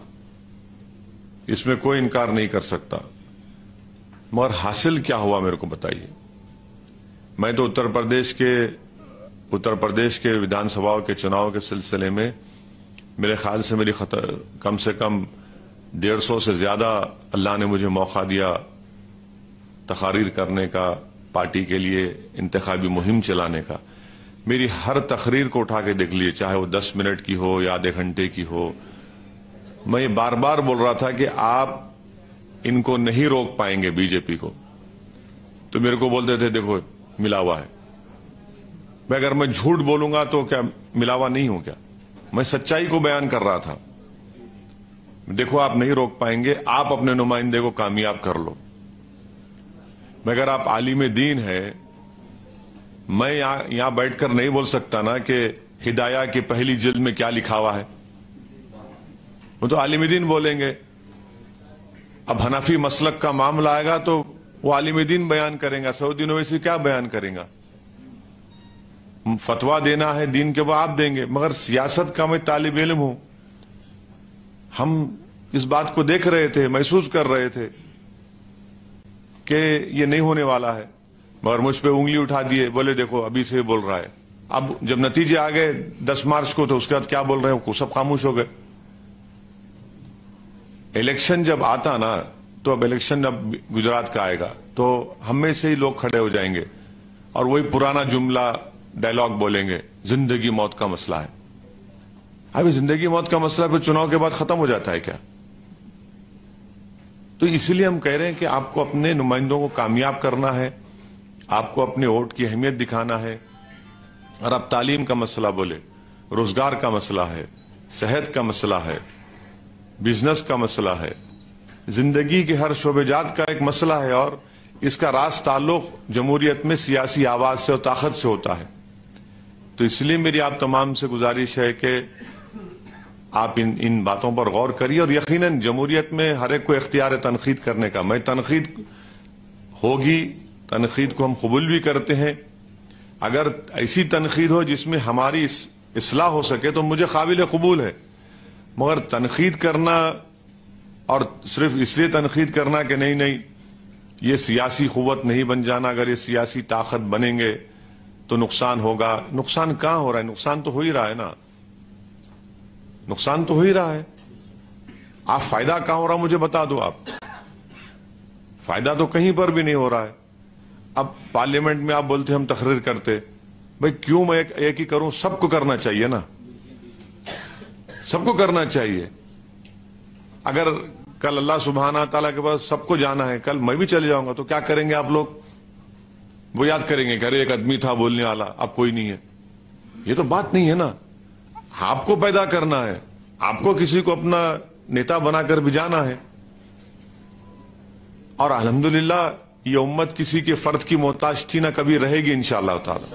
इसमें कोई इनकार नहीं कर सकता। मगर हासिल क्या हुआ मेरे को बताइए। मैं तो उत्तर प्रदेश के विधानसभाओं के चुनाव के सिलसिले में मेरे ख्याल से मेरी कम से कम 150 से ज्यादा अल्लाह ने मुझे मौका दिया तकारीर करने का, पार्टी के लिए इंतखाबी मुहिम चलाने का। मेरी हर तकरीर को उठा के देख लीजिए, चाहे वो 10 मिनट की हो या आधे घंटे की हो। मैं ये बार बार बोल रहा था कि आप इनको नहीं रोक पाएंगे, बीजेपी को। तो मेरे को बोलते थे देखो मिला हुआ है। मैं अगर मैं झूठ बोलूंगा तो क्या मिला हुआ नहीं हूं क्या? मैं सच्चाई को बयान कर रहा था। देखो आप नहीं रोक पाएंगे, आप अपने नुमाइंदे को कामयाब कर लो। मगर आप आलिम दीन है, मैं यहां बैठकर नहीं बोल सकता ना कि हिदाया की पहली जिल्द में क्या लिखा हुआ है। वो तो आलिम दीन बोलेंगे। अब हनफी मसलक का मामला आएगा तो वो आलिम दीन बयान करेगा, असदुद्दीन ओवैसी क्या बयान करेगा? फतवा देना है दीन के वो आप देंगे। मगर सियासत का मैं तालिब इल्म हूं। हम اس بات کو دیکھ رہے تھے, محسوس کر رہے تھے کہ یہ نہیں ہونے والا ہے, مگر مجھ پہ انگلی اٹھا دیے, بولے دیکھو ابھی سے بول رہا ہے. اب جب نتیجے آ گئے 10 مارچ کو تو اس کے بعد کیا بول رہے ہیں, سب خاموش ہو گئے. الیکشن جب آتا نا, تو اب الیکشن اب گجرات کا آئے گا تو ہم میں سے ہی لوگ کھڑے ہو جائیں گے اور وہی پرانا جملہ ڈائلاگ بولیں گے, زندگی موت کا مسئلہ ہے. ابھی زندگی موت کا مسئلہ پھر چناؤ کے بعد ختم ہو جاتا ہے کیا؟ تو اسی لیے ہم کہہ رہے ہیں کہ آپ کو اپنے نمائندوں کو کامیاب کرنا ہے, آپ کو اپنے ووٹ کی اہمیت دکھانا ہے. اور آپ تعلیم کا مسئلہ بولے, روزگار کا مسئلہ ہے, صحت کا مسئلہ ہے, بزنس کا مسئلہ ہے, زندگی کے ہر شعبے جات کا ایک مسئلہ ہے, اور اس کا راز تعلق جمہوریت میں سیاسی آواز سے اور طاقت سے ہوتا ہے. تو اس لیے میری آپ تمام سے گزارش ہے کہ آپ ان باتوں پر غور کریے, اور یقیناً جمہوریت میں ہر ایک کو اختیار ہے تنقید کرنے کا. میں تنقید ہوگی, تنقید کو ہم قبول بھی کرتے ہیں. اگر ایسی تنقید ہو جس میں ہماری اصلاح ہو سکے تو مجھے قابل قبول ہے, مگر تنقید کرنا اور صرف اس لیے تنقید کرنا کہ نہیں یہ سیاسی قوت نہیں بن جانا, اگر یہ سیاسی طاقت بنیں گے تو نقصان ہوگا. نقصان کہاں ہو رہا ہے؟ نقصان تو ہو ہی رہا ہے نا, نقصان تو ہو ہی رہا ہے. آپ فائدہ کہاں ہو رہا مجھے بتا دو. آپ فائدہ تو کہیں پر بھی نہیں ہو رہا ہے. اب پارلیمنٹ میں آپ بولتے ہم تقریر کرتے, بھائی کیوں میں ایک ہی کروں؟ سب کو کرنا چاہیے نا, سب کو کرنا چاہیے. اگر کل اللہ سبحانہ تعالیٰ کے پاس سب کو جانا ہے, کل میں بھی چلے جاؤں گا, تو کیا کریں گے آپ لوگ؟ وہ یاد کریں گے کہ ارے ایک آدمی تھا بولنے والا, اب کوئی نہیں ہے. یہ تو بات نہیں ہے نا. آپ کو پیدا کرنا ہے, آپ کو کسی کو اپنا نیتا بنا کر بھی جانا ہے. اور الحمدللہ یہ امت کسی کے فرد کی محتاج تھی نہ کبھی رہے گی انشاءاللہ تعالی.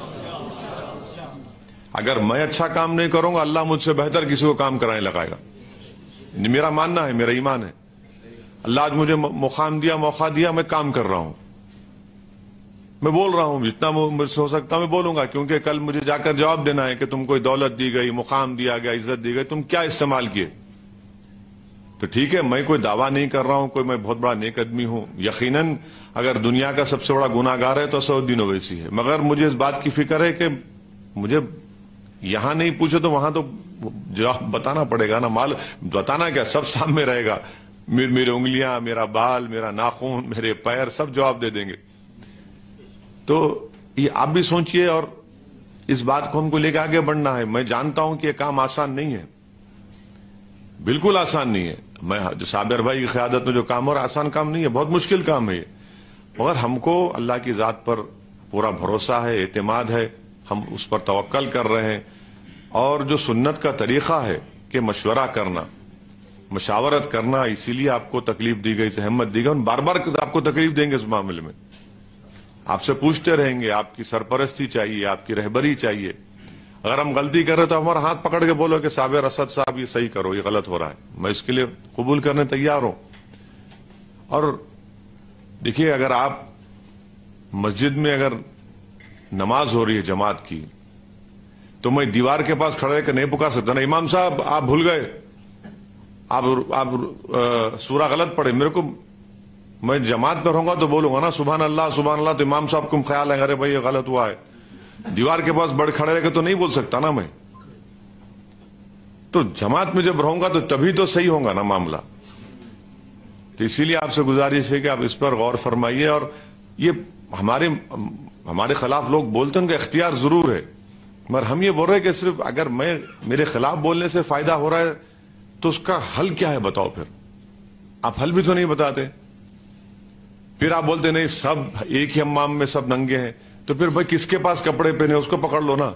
اگر میں اچھا کام نہیں کروں گا, اللہ مجھ سے بہتر کسی کو کام کرانے لگائے گا. میرا ماننا ہے, میرا ایمان ہے. اللہ آج مجھے مقام دیا, موقع دیا, میں کام کر رہا ہوں, میں بول رہا ہوں, جتنا مجھ سے ہو سکتا میں بولوں گا, کیونکہ کل مجھے جا کر جواب دینا ہے کہ تم کو دولت دی گئی, مقام دیا گیا, عزت دی گئی, تم کیا استعمال کیے. تو ٹھیک ہے, میں کوئی دعویٰ نہیں کر رہا ہوں کوئی میں بہت بڑا نیک آدمی ہوں. یقیناً اگر دنیا کا سب سے بڑا گناہگار ہے تو اسدالدین اویسی ہے, مگر مجھے اس بات کی فکر ہے کہ مجھے یہاں نہیں پوچھے تو وہاں تو جواب بتانا پڑے گا نا. مال بتانا کیا, سب سامنے رہے گا. میری انگلیاں, میرا بال, میرا ناخن, میرے پیر, سب جواب دے دیں گے. تو یہ آپ بھی سوچئے, اور اس بات کو ہم کو لے کے آگے بڑھنا ہے. میں جانتا ہوں کہ یہ کام آسان نہیں ہے, بالکل آسان نہیں ہے. میں صابر بھائی کی قیادت میں جو کام ہو رہا آسان کام نہیں ہے, بہت مشکل کام ہے یہ. مگر ہم کو اللہ کی ذات پر پورا بھروسہ ہے, اعتماد ہے, ہم اس پر توکل کر رہے ہیں. اور جو سنت کا طریقہ ہے کہ مشورہ کرنا, مشاورت کرنا, اسی لیے آپ کو تکلیف دی گئی, زحمت دی گئی, اور بار بار آپ کو تکلیف دیں گے اس معاملے میں. آپ سے پوچھتے رہیں گے, آپ کی سرپرستی چاہیے, آپ کی رہبری چاہیے. اگر ہم غلطی کر رہے تو ہمارا ہاتھ پکڑ کے بولو کہ صابر اسد صاحب یہ صحیح کرو, یہ غلط ہو رہا ہے. میں اس کے لیے قبول کرنے تیار ہوں. اور دیکھیے, اگر آپ مسجد میں اگر نماز ہو رہی ہے جماعت کی, تو میں دیوار کے پاس کھڑے کے نہیں پکار سکتا نا, امام صاحب آپ بھول گئے, آپ سورہ غلط پڑھے. میرے کو, میں جماعت میں رہوں گا تو بولوں گا نا سبحان اللہ سبحان اللہ, تو امام صاحب کو خیال ہے ارے بھائی یہ غلط ہوا ہے. دیوار کے پاس بڑھ کھڑے رہ کے تو نہیں بول سکتا نا میں. تو جماعت میں جب رہوں گا تو تبھی تو صحیح ہوگا نا معاملہ. تو اسی لیے آپ سے گزارش ہے کہ آپ اس پر غور فرمائیے. اور یہ ہمارے خلاف لوگ بولتے ہیں کہ اختیار ضرور ہے, مگر ہم یہ بول رہے ہیں کہ صرف اگر میرے خلاف بولنے سے فائدہ ہو رہا ہے تو اس کا حل کیا ہے بتاؤ. پھر آپ حل بھی تو نہیں بتاتے. پھر آپ بولتے نہیں سب ایک ہی حمام میں سب ننگے ہیں, تو پھر بھائی کس کے پاس کپڑے پہنے اس کو پکڑ لو نا.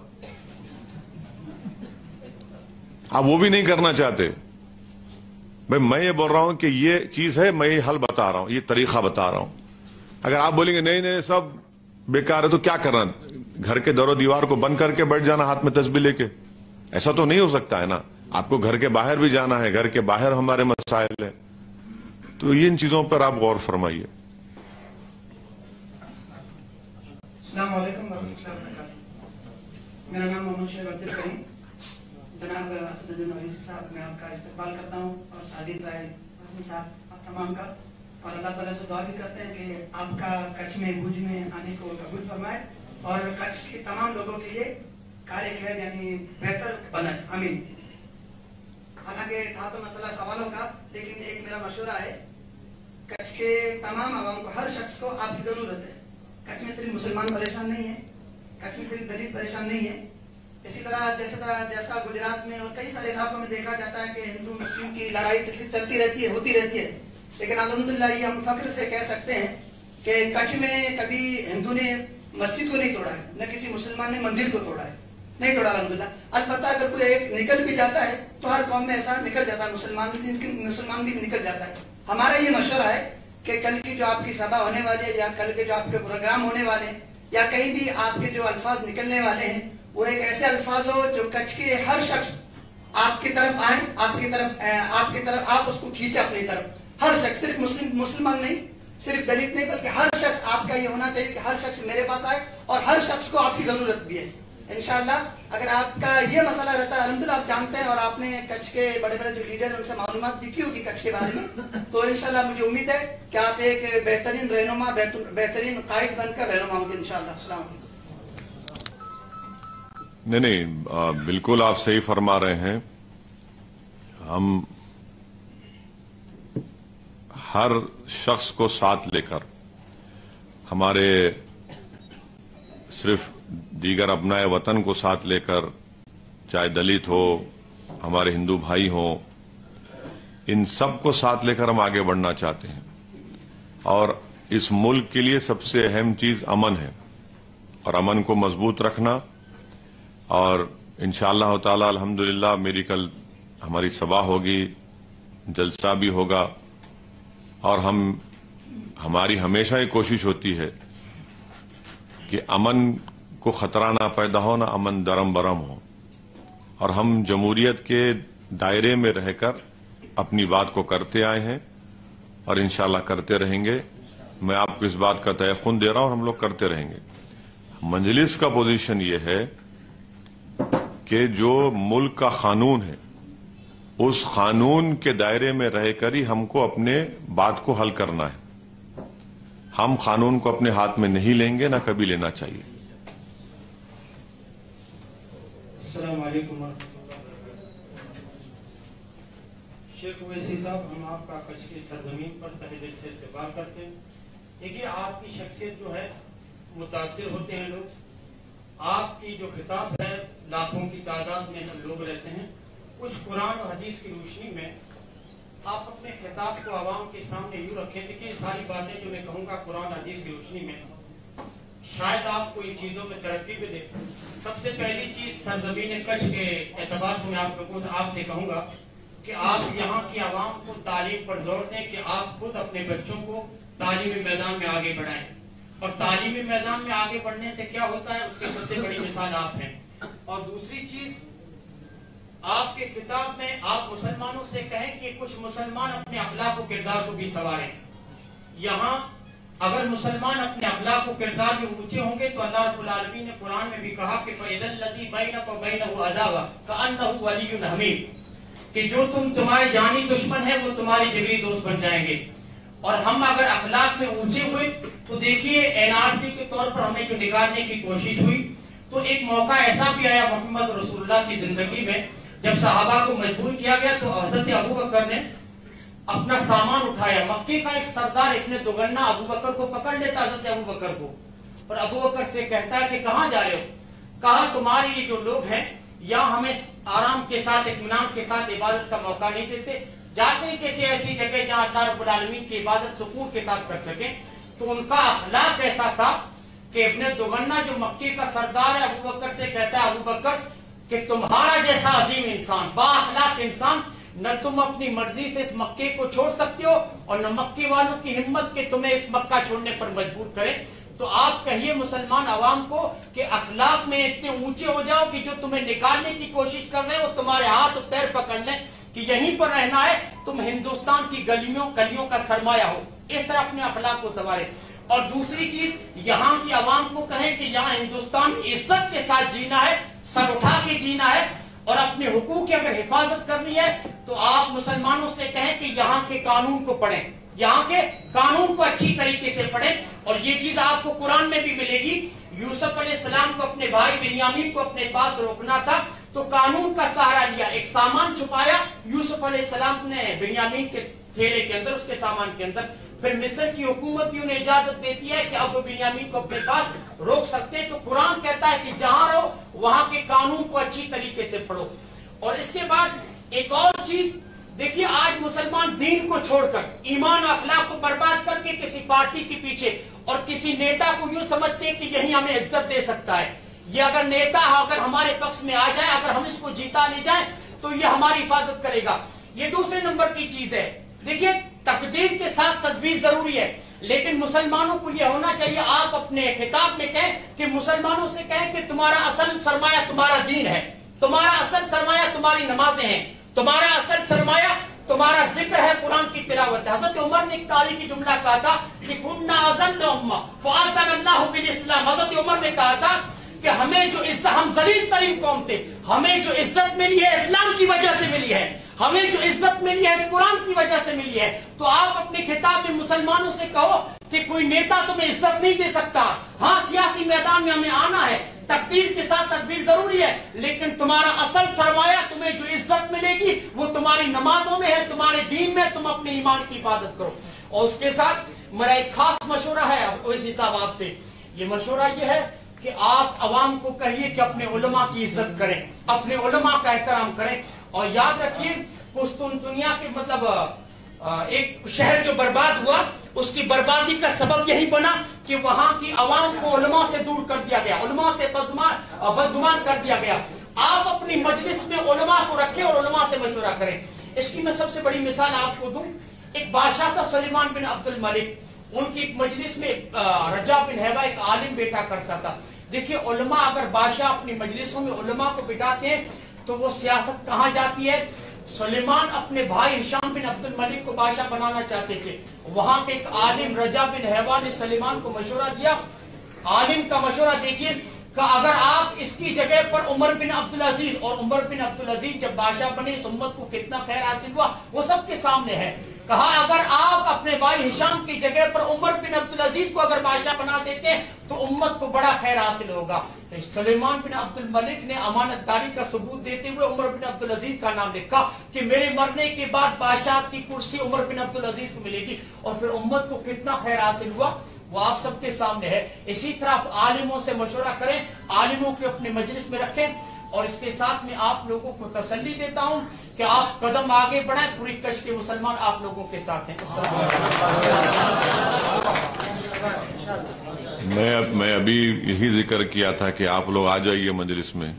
آپ وہ بھی نہیں کرنا چاہتے. بھائی میں یہ بول رہا ہوں کہ یہ چیز ہے, میں یہ حل بتا رہا ہوں, یہ طریقہ بتا رہا ہوں. اگر آپ بولیں گے نہیں سب بیکار ہے تو کیا کرنا, گھر کے در و دیوار کو بند کر کے بیٹھ جانا ہاتھ میں تسبیح لے کے؟ ایسا تو نہیں ہو سکتا ہے نا. آپ کو گھر کے باہر بھی جانا ہے, گھر کے باہر ہمارے مسائل ہیں. تو ان چیزوں پر آپ غور فرمائیے. السلام علیکم ورحمۃ اللہ وبرکاتہ. میرا نام محمد شیخ عبد الکریم. جناب اسدالدین اویسی صاحب, میں آپ کا استقبال کرتا ہوں, اور سعید بھائی आसिम साहब आप तमाम का, और अल्लाह ताला से दुआ भी करते हैं कि आपका कच्छ में भुज में आने को कबूल फरमाए और कच्छ के तमाम लोगों के लिए कार्य खैर यानी बेहतर बनाए, आमीन। हालांकि था तो मसला सवालों का, लेकिन एक मेरा मशवरा है, कच्छ के तमाम आवाम को, हर शख्स को आपकी जरूरत है। कच्छ में सिर्फ मुसलमान परेशान नहीं है, कच्छ में सिर्फ दलित परेशान नहीं है। इसी तरह जैसा गुजरात में और कई सारे इलाकों में देखा जाता है कि हिंदू मुस्लिम की लड़ाई चलती रहती है, होती रहती है, लेकिन अल्हम्दुलिल्लाह ये हम फख्र से कह सकते हैं कि कच्छ में कभी हिंदू ने मस्जिद को नहीं तोड़ा है, न किसी मुसलमान ने मंदिर को तोड़ा है, नहीं तोड़ा अल्हम्दुलिल्लाह। अलबत्ता अगर कोई एक निकल भी जाता है तो हर कौम में ऐसा निकल जाता है, मुसलमान भी निकल जाता है। हमारा ये मशवरा है कि कल की जो आपकी सभा होने वाली है या कल के जो आपके प्रोग्राम होने वाले हैं या कहीं भी आपके जो अल्फाज निकलने वाले हैं वो एक ऐसे अल्फाज हो जो कच्छ के हर शख्स आपकी तरफ आए, आपकी तरफ आप उसको खींचे अपनी तरफ। हर शख्स, सिर्फ मुसलमान नहीं, सिर्फ दलित नहीं, बल्कि हर शख्स आपका ये होना चाहिए कि हर शख्स मेरे पास आए और हर शख्स को आपकी जरूरत भी है। इंशाअल्लाह अगर आपका ये मसला रहता है, अल्हम्दुलिल्लाह आप जानते हैं और आपने कच्छ के बड़े बड़े जो लीडर उनसे मालूमात भी की होगी कच्छ के बारे में, तो इंशाअल्लाह मुझे उम्मीद है कि आप एक बेहतरीन रहनुमा, बेहतरीन कायद बनकर रहनुमा होंगे इंशाअल्लाह। अस्सलाम वालेकुम। नहीं, बिल्कुल आप सही फरमा रहे हैं। हम हर शख्स को साथ लेकर हमारे सिर्फ दीगर अपनाए वतन को साथ लेकर, चाहे दलित हो, हमारे हिंदू भाई हो, इन सब को साथ लेकर हम आगे बढ़ना चाहते हैं। और इस मुल्क के लिए सबसे अहम चीज अमन है और अमन को मजबूत रखना। और इंशाअल्लाह ताला अल्हम्दुलिल्लाह मेरी कल हमारी सभा होगी, जलसा भी होगा और हमारी हमेशा ये कोशिश होती है कि अमन को खतरा ना पैदा हो, ना अमन दरम बरम हो, और हम जमहूरियत के दायरे में रहकर अपनी बात को करते आए हैं और इंशाअल्लाह करते रहेंगे। मैं आपको इस बात का तयक़ुन दे रहा हूं और हम लोग करते रहेंगे। मजलिस का पोजीशन ये है कि जो मुल्क का कानून है उस कानून के दायरे में रहकर ही हमको अपने बात को हल करना है। हम कानून को अपने हाथ में नहीं लेंगे, ना कभी लेना चाहिए। अस्सलाम वालेकुम। शेख ओवैसी साहब, हम आपका कच्छ की सरजमीन पर तहे दिल से इस्तकबाल करते हैं। देखिए, आपकी शख्सियत जो है मुतासिर होते हैं लोग। आपकी जो खिताब है, लाखों की तादाद में लोग रहते हैं। कुछ कुरान और हदीस की रोशनी में आप अपने खिताब को आवाम के सामने यूं रखें। देखिए, सारी बातें जो मैं कहूंगा कुरान हदीस की रोशनी में, शायद आपको इन चीजों में तरक्की भी दे। सबसे पहली चीज सरजमीन कच्छ के एतबार से मैं आपसे कहूंगा कि आप यहाँ की आवाम को तालीम पर जोर दें कि आप खुद अपने बच्चों को तालीमी मैदान में आगे बढ़ाएं। और तालीमी मैदान में आगे बढ़ने से क्या होता है, उसकी सबसे बड़ी मिसाल आप हैं। और दूसरी चीज, आपके किताब में आप मुसलमानों से कहें कि कुछ मुसलमान अपने अखलाक और किरदार को भी संवारें। यहाँ अगर मुसलमान अपने अखलाक और किरदार में ऊंचे होंगे तो अल्लाह रब्बुल आलमीन ने कुरान में भी कहा कि फ़इज़ल्लज़ी बैनका व बैनहु अदावा कअन्नहु वलियुन हमीम, कि जो तुम्हारे जानी दुश्मन है वो तुम्हारे जिगरी दोस्त बन जाएंगे। और हम अगर अखलाक में ऊंचे हुए तो देखिए, एनआरसी के तौर पर हमें जो निकालने की कोशिश हुई तो एक मौका ऐसा भी आया मोहम्मद रसूलुल्लाह की जिंदगी में, जब सहाबा को मजबूर किया गया तो हजरत अबू बकर ने अपना सामान उठाया। मक्के का एक सरदार इब्ने दुगन्ना अबू बकर को पकड़ लेता, हजरत अबू बकर को, और अबू बकर से कहता है कि कहाँ जा रहे हो? कहा, तुम्हारे ये जो लोग हैं यहाँ हमें आराम के साथ, इत्मीनान के साथ इबादत का मौका नहीं देते, जाते हैं किसी ऐसी जगह जहाँ अल्लाह रब्बुल आलमीन की इबादत सुकून के साथ कर सके। तो उनका अखलाक ऐसा था कि इब्ने दुगन्ना जो मक्के का सरदार है, अबू बकर से कहता है, अबू बकर कि तुम्हारा जैसा अजीम इंसान, बाअखलाक इंसान, न तुम अपनी मर्जी से इस मक्के को छोड़ सकते हो और न मक्के वालों की हिम्मत कि तुम्हें इस मक्का छोड़ने पर मजबूर करें। तो आप कहिए मुसलमान आवाम को कि अखलाक में इतने ऊंचे हो जाओ कि जो तुम्हें निकालने की कोशिश कर रहे हो तुम्हारे हाथ और पैर पकड़ लें कि यहीं पर रहना है, तुम हिंदुस्तान की गलियों का सरमाया हो। इस तरह अपने अखलाक को संवारे। और दूसरी चीज, यहाँ की आवाम को कहें कि यहाँ हिंदुस्तान इज्जत के साथ जीना है, सर उठा के जीना है اور اپنے حقوق کی اگر حفاظت کرنی ہے تو آپ مسلمانوں سے کہیں کہ یہاں کے قانون کو پڑھیں، یہاں کے قانون کو اچھی طریقے سے پڑھیں. اور یہ چیز آپ کو قرآن میں بھی ملے گی. یوسف علیہ السلام کو اپنے بھائی بنیامین کو اپنے پاس روکنا تھا تو قانون کا سہارا لیا، ایک سامان چھپایا یوسف علیہ السلام نے بنیامین کے تھیلے کے اندر، اس کے سامان کے اندر. پھر مصر کی حکومت بھی انہیں اجازت دیتی ہے کہ اب وہ بنیامین کو اپنے پاس روک سکتے ہیں. تو قرآن کہتا ہے کہ جہاں رہو وہاں کے قانون کو اچھی طریقے سے پڑھو. اور اس کے بعد ایک اور چیز دیکھیے، آج مسلمان دین کو چھوڑ کر، ایمان اور اخلاق کو برباد کر کے کسی پارٹی کے پیچھے اور کسی نیتا کو یوں سمجھتے ہیں کہ یہی ہمیں عزت دے سکتا ہے. یہ اگر نیتا اگر ہمارے پکش میں آ جائے، اگر ہم اس کو جیتا لے جائیں تو یہ ہماری حفاظت کرے گا. یہ دوسرے نمبر کی چیز ہے. دیکھیے، تقدیر کے ساتھ تدبیر ضروری ہے، لیکن مسلمانوں کو یہ ہونا چاہیے، آپ اپنے خطاب میں کہیں کہ مسلمانوں سے کہیں کہ تمہارا اصل سرمایہ تمہارا دین ہے، تمہارا اصل سرمایہ تمہاری نمازیں ہیں، تمہارا اصل سرمایہ تمہارا ذکر ہے، قرآن کی تلاوت ہے. حضرت عمر نے ایک تاریخی جملہ کہا تھا کہ کننا اذل امہ فآتانا اللہ بالاسلام. حضرت عمر نے کہا تھا کہ ہمیں جو عزت، ہم ذلیل ترین قوم تھے، ہمیں جو عزت ملی ہے اسلام کی وجہ سے ملی ہے، ہمیں جو عزت ملی ہے اس قرآن کی وجہ سے ملی ہے. تو آپ اپنے خطاب میں مسلمانوں سے کہو کہ کوئی نیتا تمہیں عزت نہیں دے سکتا. ہاں، سیاسی میدان میں ہمیں آنا ہے، تقدیر کے ساتھ تدبیر ضروری ہے، لیکن تمہارا اصل سرمایہ، تمہیں جو عزت ملے گی وہ تمہاری نمازوں میں ہے، تمہارے دین میں. تم اپنے ایمان کی حفاظت کرو. اور اس کے ساتھ میرا ایک خاص مشورہ ہے اویسی صاحب آپ سے. یہ مشورہ یہ ہے کہ آپ عوام کو کہیے کہ اپنے علماء کی عزت کریں، اپنے علماء کا احترام کریں. اور یاد رکھیے، قسطنطنیہ کے مطلب ایک شہر جو برباد ہوا، اس کی بربادی کا سبب یہی بنا کہ وہاں کی عوام کو علماء سے دور کر دیا گیا، علماء سے بدگمان کر دیا گیا. آپ اپنی مجلس میں علماء کو رکھیں اور علماء سے مشورہ کریں. اس کی میں سب سے بڑی مثال آپ کو دوں. ایک بادشاہ تھا سلیمان بن عبد الملک، ان کی ایک مجلس میں رجا بن ہیوا ایک عالم بیٹھا کرتا تھا. دیکھیے، علماء اگر بادشاہ اپنی مجلسوں میں علماء کو بٹھاتے ہیں تو وہ سیاست کہاں جاتی ہے؟ سلیمان اپنے بھائی ہشام بن عبد الملک کو بادشاہ بنانا چاہتے تھے. وہاں کے ایک عالم رجا بن ہیوا نے سلیمان کو مشورہ دیا. عالم کا مشورہ دیکھیے کہ اگر آپ اس کی جگہ پر عمر بن عبدالعزیز، اور عمر بن عبدالعزیز جب بادشاہ بنے اس امت کو کتنا خیر حاصل ہوا وہ سب کے سامنے ہے. کہا اگر آپ اپنے بھائی ہشام کی جگہ پر عمر بن عبدالعزیز کو اگر بادشاہ بنا دیتے ہیں تو امت کو بڑا خیر حاصل ہوگا. سلیمان بن عبد الملک نے امانت داری کا ثبوت دیتے ہوئے عمر بن عبدالعزیز کا نام لکھا کہ میرے مرنے کے بعد بادشاہ کی کرسی عمر بن عبدالعزیز کو ملے گی. اور پھر امت کو کتنا خیر حاصل ہوا وہ آپ سب کے سامنے ہے. اسی طرح آپ عالموں سے مشورہ کریں، عالموں کو اپنے مجلس میں رکھیں. اور اس کے ساتھ میں آپ لوگوں کو تسلی دیتا ہوں کہ آپ قدم آگے بڑھائیں، پوری کش کے مسلمان آپ لوگوں کے ساتھ ہیں. میں ابھی یہی ذکر کیا تھا کہ آپ لوگ آ جائیے مجلس میں.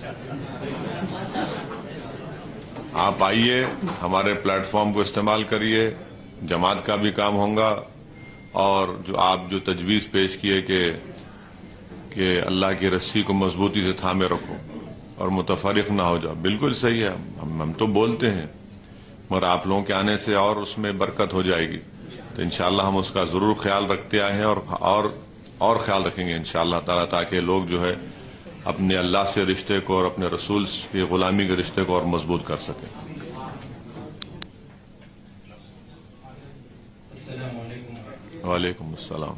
آپ آئیے، ہمارے پلیٹ فارم کو استعمال کریے، جماعت کا بھی کام ہوگا. اور جو آپ جو تجویز پیش کیے کہ اللہ کی رسی کو مضبوطی سے تھامے رکھو اور متفرق نہ ہو جاؤ، بالکل صحیح ہے. ہم تو بولتے ہیں، مگر آپ لوگوں کے آنے سے اور اس میں برکت ہو جائے گی. تو انشاءاللہ ہم اس کا ضرور خیال رکھتے آئے ہیں اور خیال رکھیں گے انشاءاللہ تعالیٰ، تاکہ لوگ جو ہے اپنے اللہ سے رشتے کو اور اپنے رسول کی غلامی کے رشتے کو اور مضبوط کر سکیں. السلام علیکم. وعلیکم السلام.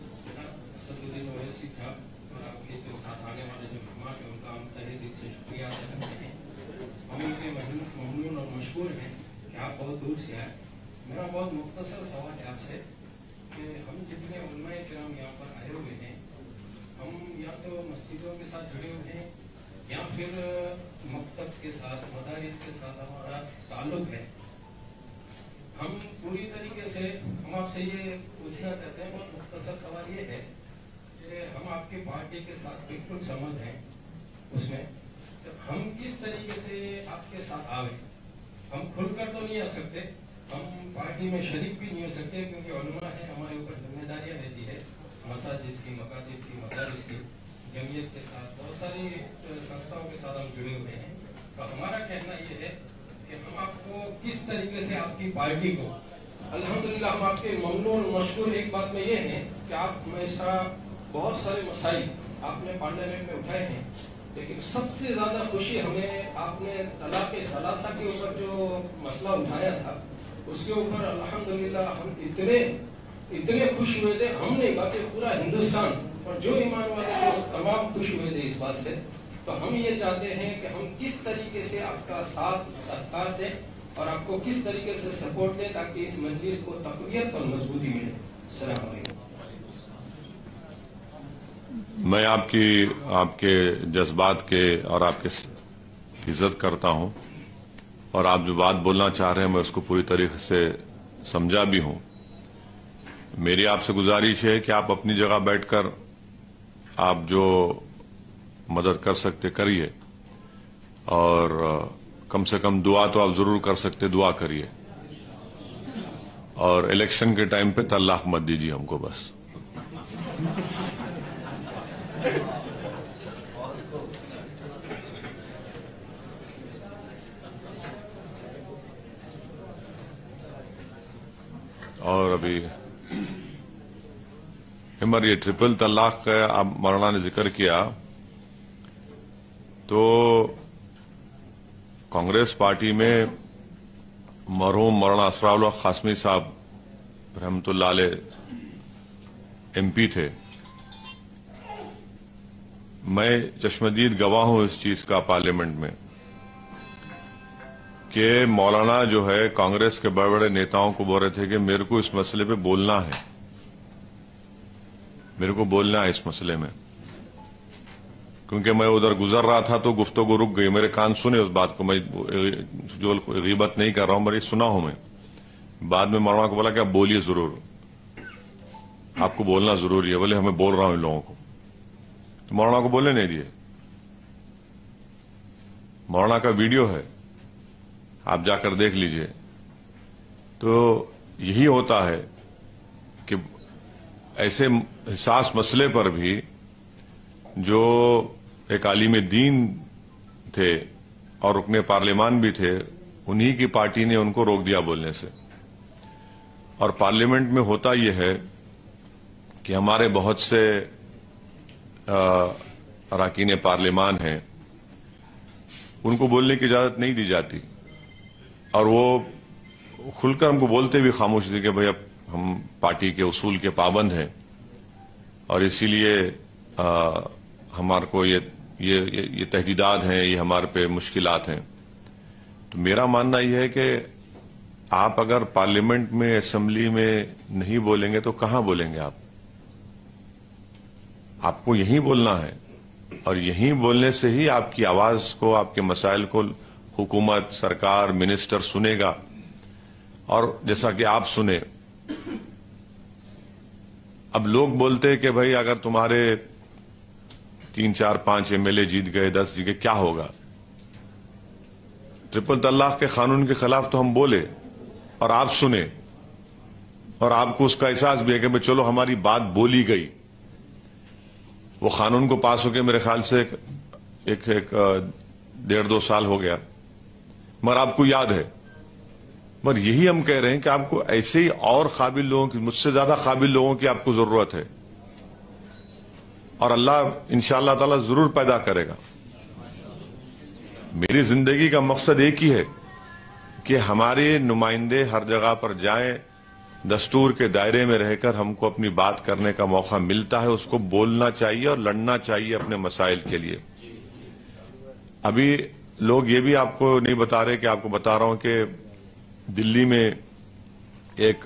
ممنون اور مشکور ہیں کہ آپ بہت دور سے آئے. میرا بہت مختصر سوال ہے آپ سے کہ ہم جتنے علماء کرام یہاں پر آئے ہوئے ہیں، ہم یا تو مسجدوں کے ساتھ جڑے ہوئے ہیں یا پھر مکتب کے ساتھ، مدارس کے ساتھ ہمارا تعلق ہے. ہم پوری طریقے سے ہم آپ سے یہ پوچھنا چاہتے ہیں، بہت مختصر سوال یہ ہے کہ ہم آپ کی پارٹی کے ساتھ بالکل سمجھ ہیں. اس میں ہم کس طریقے سے آپ کے ساتھ آویں؟ ہم کھل کر تو نہیں آ سکتے، ہم پارٹی میں شریک بھی نہیں ہو سکتے کیونکہ علماء ہیں، ہمارے اوپر ذمہ داریاں رہتی ہے، مساجد کی، مکاتب کی، مدارس کی، جمعیت کے ساتھ، بہت ساری سنستھاؤں کے ساتھ ہم جڑے ہوئے ہیں. تو ہمارا کہنا یہ ہے کہ ہم آپ کو کس طریقے سے آپ کی پارٹی کو، الحمدللہ ہم آپ کے ممنون اور مشکور ایک بات میں یہ ہے کہ آپ ہمیشہ بہت سارے مسائل آپ نے پارلیمنٹ میں اٹھائے ہیں لیکن سب سے زیادہ خوشی ہمیں آپ نے طلاق ثلاثہ کے اوپر جو مسئلہ اٹھایا تھا اس کے اوپر الحمدللہ ہم اتنے خوش ہوئے تھے. ہم نے کہا کہ پورا ہندوستان اور جو ایمان والے تھے تمام خوش ہوئے تھے اس بات سے. تو ہم یہ چاہتے ہیں کہ ہم کس طریقے سے آپ کا ساتھ سہکار دیں اور آپ کو کس طریقے سے سپورٹ دیں تاکہ اس مجلس کو تقویت اور مضبوطی ملے. السلام علیکم. میں آپ کے جذبات کے اور آپ کے عزت کرتا ہوں اور آپ جو بات بولنا چاہ رہے ہیں میں اس کو پوری طریقے سے سمجھا بھی ہوں. میری آپ سے گزارش ہے کہ آپ اپنی جگہ بیٹھ کر آپ جو مدد کر سکتے کریے اور کم سے کم دعا تو آپ ضرور کر سکتے, دعا کریے اور الیکشن کے ٹائم پہ طلاق مت دیجیے ہم کو بس. اور ابھی عمر یہ ٹرپل طلاق کا آپ مولانا نے ذکر کیا تو کانگریس پارٹی میں مرحوم مولانا اسرار اللہ قاسمی صاحب رحمۃ اللہ علیہ MP تھے. میں چشمدید گواہ ہوں اس چیز کا پارلیمنٹ میں کہ مولانا جو ہے کانگریس کے بڑے بڑے نیتاؤں کو بول رہے تھے کہ میرے کو اس مسئلے پہ بولنا ہے, میرے کو بولنا ہے اس مسئلے میں, کیونکہ میں ادھر گزر رہا تھا تو گفتگو رک گئی. میرے کان سنے اس بات کو, میں جو غیبت نہیں کر رہا ہوں, میری سنا ہوں میں. بعد میں مولانا کو بولا کہ آپ بولیے ضرور, آپ کو بولنا ضروری ہے. بولے ہمیں بول رہا ہوں ان لوگوں کو, تو مولانا کو بولنے نہیں دیے. مولانا کا ویڈیو ہے, آپ جا کر دیکھ لیجئے. تو یہی ہوتا ہے کہ ایسے حساس مسئلے پر بھی جو ایک عالم دین تھے اور رکن پارلیمان بھی تھے, انہی کی پارٹی نے ان کو روک دیا بولنے سے. اور پارلیمنٹ میں ہوتا یہ ہے کہ ہمارے بہت سے اراکین پارلیمان ہیں, ان کو بولنے کی اجازت نہیں دی جاتی اور وہ کھل کر ہم کو بولتے بھی خاموش تھے کہ بھئی اب ہم پارٹی کے اصول کے پابند ہیں اور اسی لیے ہمارے کو یہ تہدیدات ہیں, یہ ہمارے پہ مشکلات ہیں. تو میرا ماننا یہ ہے کہ آپ اگر پارلیمنٹ میں اسمبلی میں نہیں بولیں گے تو کہاں بولیں گے آپ؟ آپ کو یہیں بولنا ہے اور یہیں بولنے سے ہی آپ کی آواز کو, آپ کے مسائل کو حکومت, سرکار, منسٹر سنے گا. اور جیسا کہ آپ سنے, اب لوگ بولتے کہ بھئی اگر تمہارے 3, 4, 5 MLA جیت گئے, 10 جیت گئے, کیا ہوگا؟ ٹرپل طلاق کے قانون کے خلاف تو ہم بولے اور آپ سنے اور آپ کو اس کا احساس بھی ہے کہ چلو ہماری بات بولی گئی. وہ قانون کو پاس ہو کے میرے خیال سے ایک 1.5-2 سال ہو گیا, مگر آپ کو یاد ہے. مگر یہی ہم کہہ رہے ہیں کہ آپ کو ایسے ہی اور قابل لوگوں کی, مجھ سے زیادہ قابل لوگوں کی آپ کو ضرورت ہے اور اللہ انشاءاللہ تعالی ضرور پیدا کرے گا. میری زندگی کا مقصد ایک ہی ہے کہ ہمارے نمائندے ہر جگہ پر جائیں, دستور کے دائرے میں رہ کر ہم کو اپنی بات کرنے کا موقع ملتا ہے, اس کو بولنا چاہیے اور لڑنا چاہیے اپنے مسائل کے لیے. ابھی لوگ یہ بھی آپ کو نہیں بتا رہے کہ آپ کو بتا رہا ہوں کہ دلی میں ایک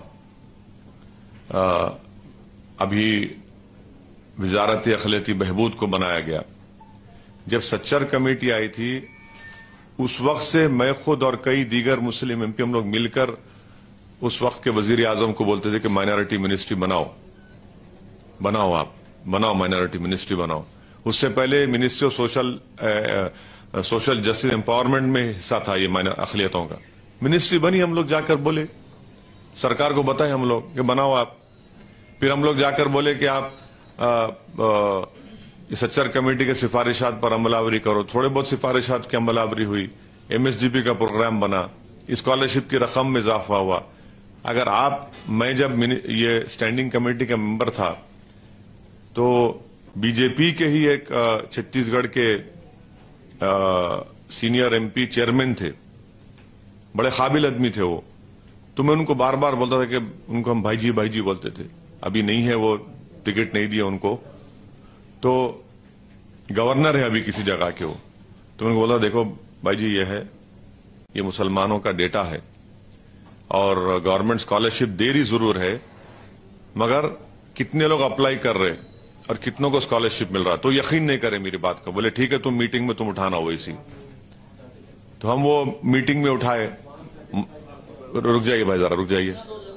ابھی وزارت اقلیتی بہبود کو بنایا گیا. جب سچر کمیٹی آئی تھی اس وقت سے میں خود اور کئی دیگر مسلم MP ہم لوگ مل کر اس وقت کے وزیر اعظم کو بولتے تھے کہ مائنارٹی منسٹری بناؤ, آپ بناؤ مائنارٹی منسٹری بناؤ. اس سے پہلے Ministry of Social Justice Empowerment میں حصہ تھا یہ اقلیتوں کا. منسٹری بنی, ہم لوگ جا کر بولے, سرکار کو بتائیں ہم لوگ کہ بناؤ آپ. پھر ہم لوگ جا کر بولے کہ آپ سچر کمیٹی کے سفارشات پر عمل آوری کرو. تھوڑے بہت سفارشات کی عمل آوری ہوئی, MSDP کا پروگرام بنا, اسکالرشپ کی رقم میں اضافہ ہوا. اگر میں جب یہ اسٹینڈنگ کمیٹی کا ممبر تھا تو बीजेपी के ही एक छत्तीसगढ़ के सीनियर एमपी चेयरमैन थे, बड़े काबिल आदमी थे वो। तो मैं उनको बार बार बोलता था कि उनको हम भाई जी बोलते थे। अभी नहीं है, वो टिकट नहीं दिया उनको, तो गवर्नर है अभी किसी जगह के वो। तो उनको बोला देखो भाई जी, ये है, ये मुसलमानों का डेटा है और गवर्नमेंट स्कॉलरशिप दे रही जरूर है, मगर कितने लोग अप्लाई कर रहे और कितनों को स्कॉलरशिप मिल रहा, तो यकीन नहीं करे मेरी बात का। बोले ठीक है, तुम मीटिंग में तुम उठाना हो इसी। तो हम वो मीटिंग में उठाए। रुक जाइए भाई, जरा रुक जाइए।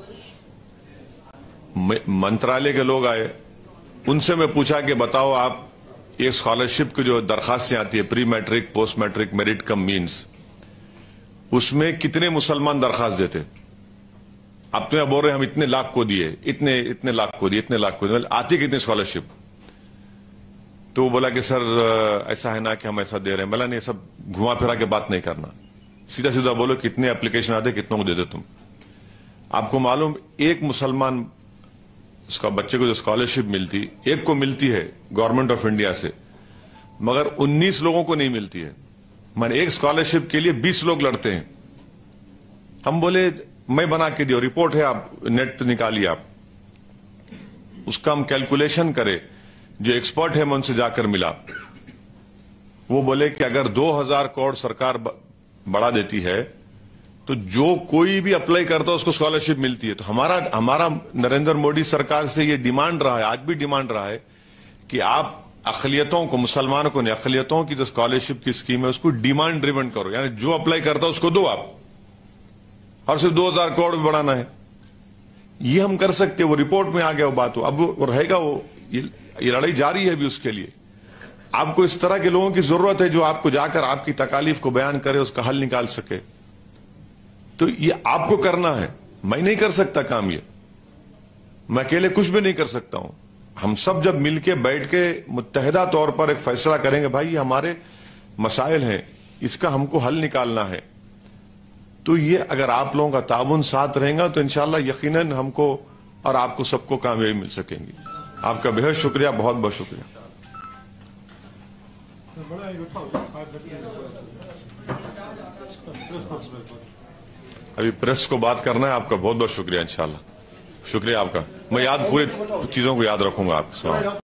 मंत्रालय के लोग आए, उनसे मैं पूछा कि बताओ आप, ये स्कॉलरशिप की जो दरखास्तें आती है, pre matric, post matric, merit cum means, उसमें कितने मुसलमान दरखास्त देते? आप तो यहां बोल रहे हम इतने लाख को दिए, इतने लाख को दिए, इतने लाख को दिए, आती कितनी स्कॉलरशिप? तो वो बोला कि सर ऐसा है ना कि हम ऐसा दे रहे हैं। बोला नहीं, सब घुमा फिरा के बात नहीं करना, सीधा सीधा बोलो कितने एप्लीकेशन आते, कितनों को दे दे तुम। आपको मालूम, एक मुसलमान उसका बच्चे को जो स्कॉलरशिप मिलती, एक को मिलती है गवर्नमेंट ऑफ इंडिया से, मगर 19 लोगों को नहीं मिलती है। माने एक स्कॉलरशिप के लिए 20 लोग लड़ते हैं। हम बोले मैं बना के दिया, रिपोर्ट है, आप नेट पे निकालिए आप, उसका हम कैलकुलेशन करें। जो एक्सपर्ट है मैं उनसे जाकर मिला, वो बोले कि अगर 2000 करोड़ सरकार बढ़ा देती है तो जो कोई भी अप्लाई करता है उसको स्कॉलरशिप मिलती है। तो हमारा नरेंद्र मोदी सरकार से ये डिमांड रहा है, आज भी डिमांड रहा है कि आप अक़लियतों को, मुसलमानों को नहीं, अक़लियतों की जो स्कॉलरशिप की स्कीम है उसको डिमांड ड्रिवन करो, यानी जो अप्लाई करता है उसको दो आप, और सिर्फ 2000 करोड़ बढ़ाना है। ये हम कर सकते, वो रिपोर्ट में आ गया वो बात, अब वो रहेगा, वो ये लड़ाई जारी है अभी उसके लिए। आपको इस तरह के लोगों की जरूरत है जो आपको जाकर आपकी तकालीफ को बयान करे, उसका हल निकाल सके। तो ये आपको करना है, मैं नहीं कर सकता काम ये, मैं अकेले कुछ भी नहीं कर सकता हूं। हम सब जब मिलके बैठ के मुत्तहिदा तौर पर एक फैसला करेंगे, भाई ये हमारे मसाइल हैं, इसका हमको हल निकालना है, तो ये अगर आप लोगों का ताउन साथ रहेगा तो इंशाअल्लाह यकीनन हमको और आपको सबको कामयाबी मिल सकेंगी। आपका बेहद शुक्रिया, बहुत बहुत शुक्रिया। अभी प्रेस को बात करना है, आपका बहुत बहुत शुक्रिया। इंशाअल्लाह शुक्रिया आपका, मैं पूरी चीजों को याद रखूंगा आपके साथ।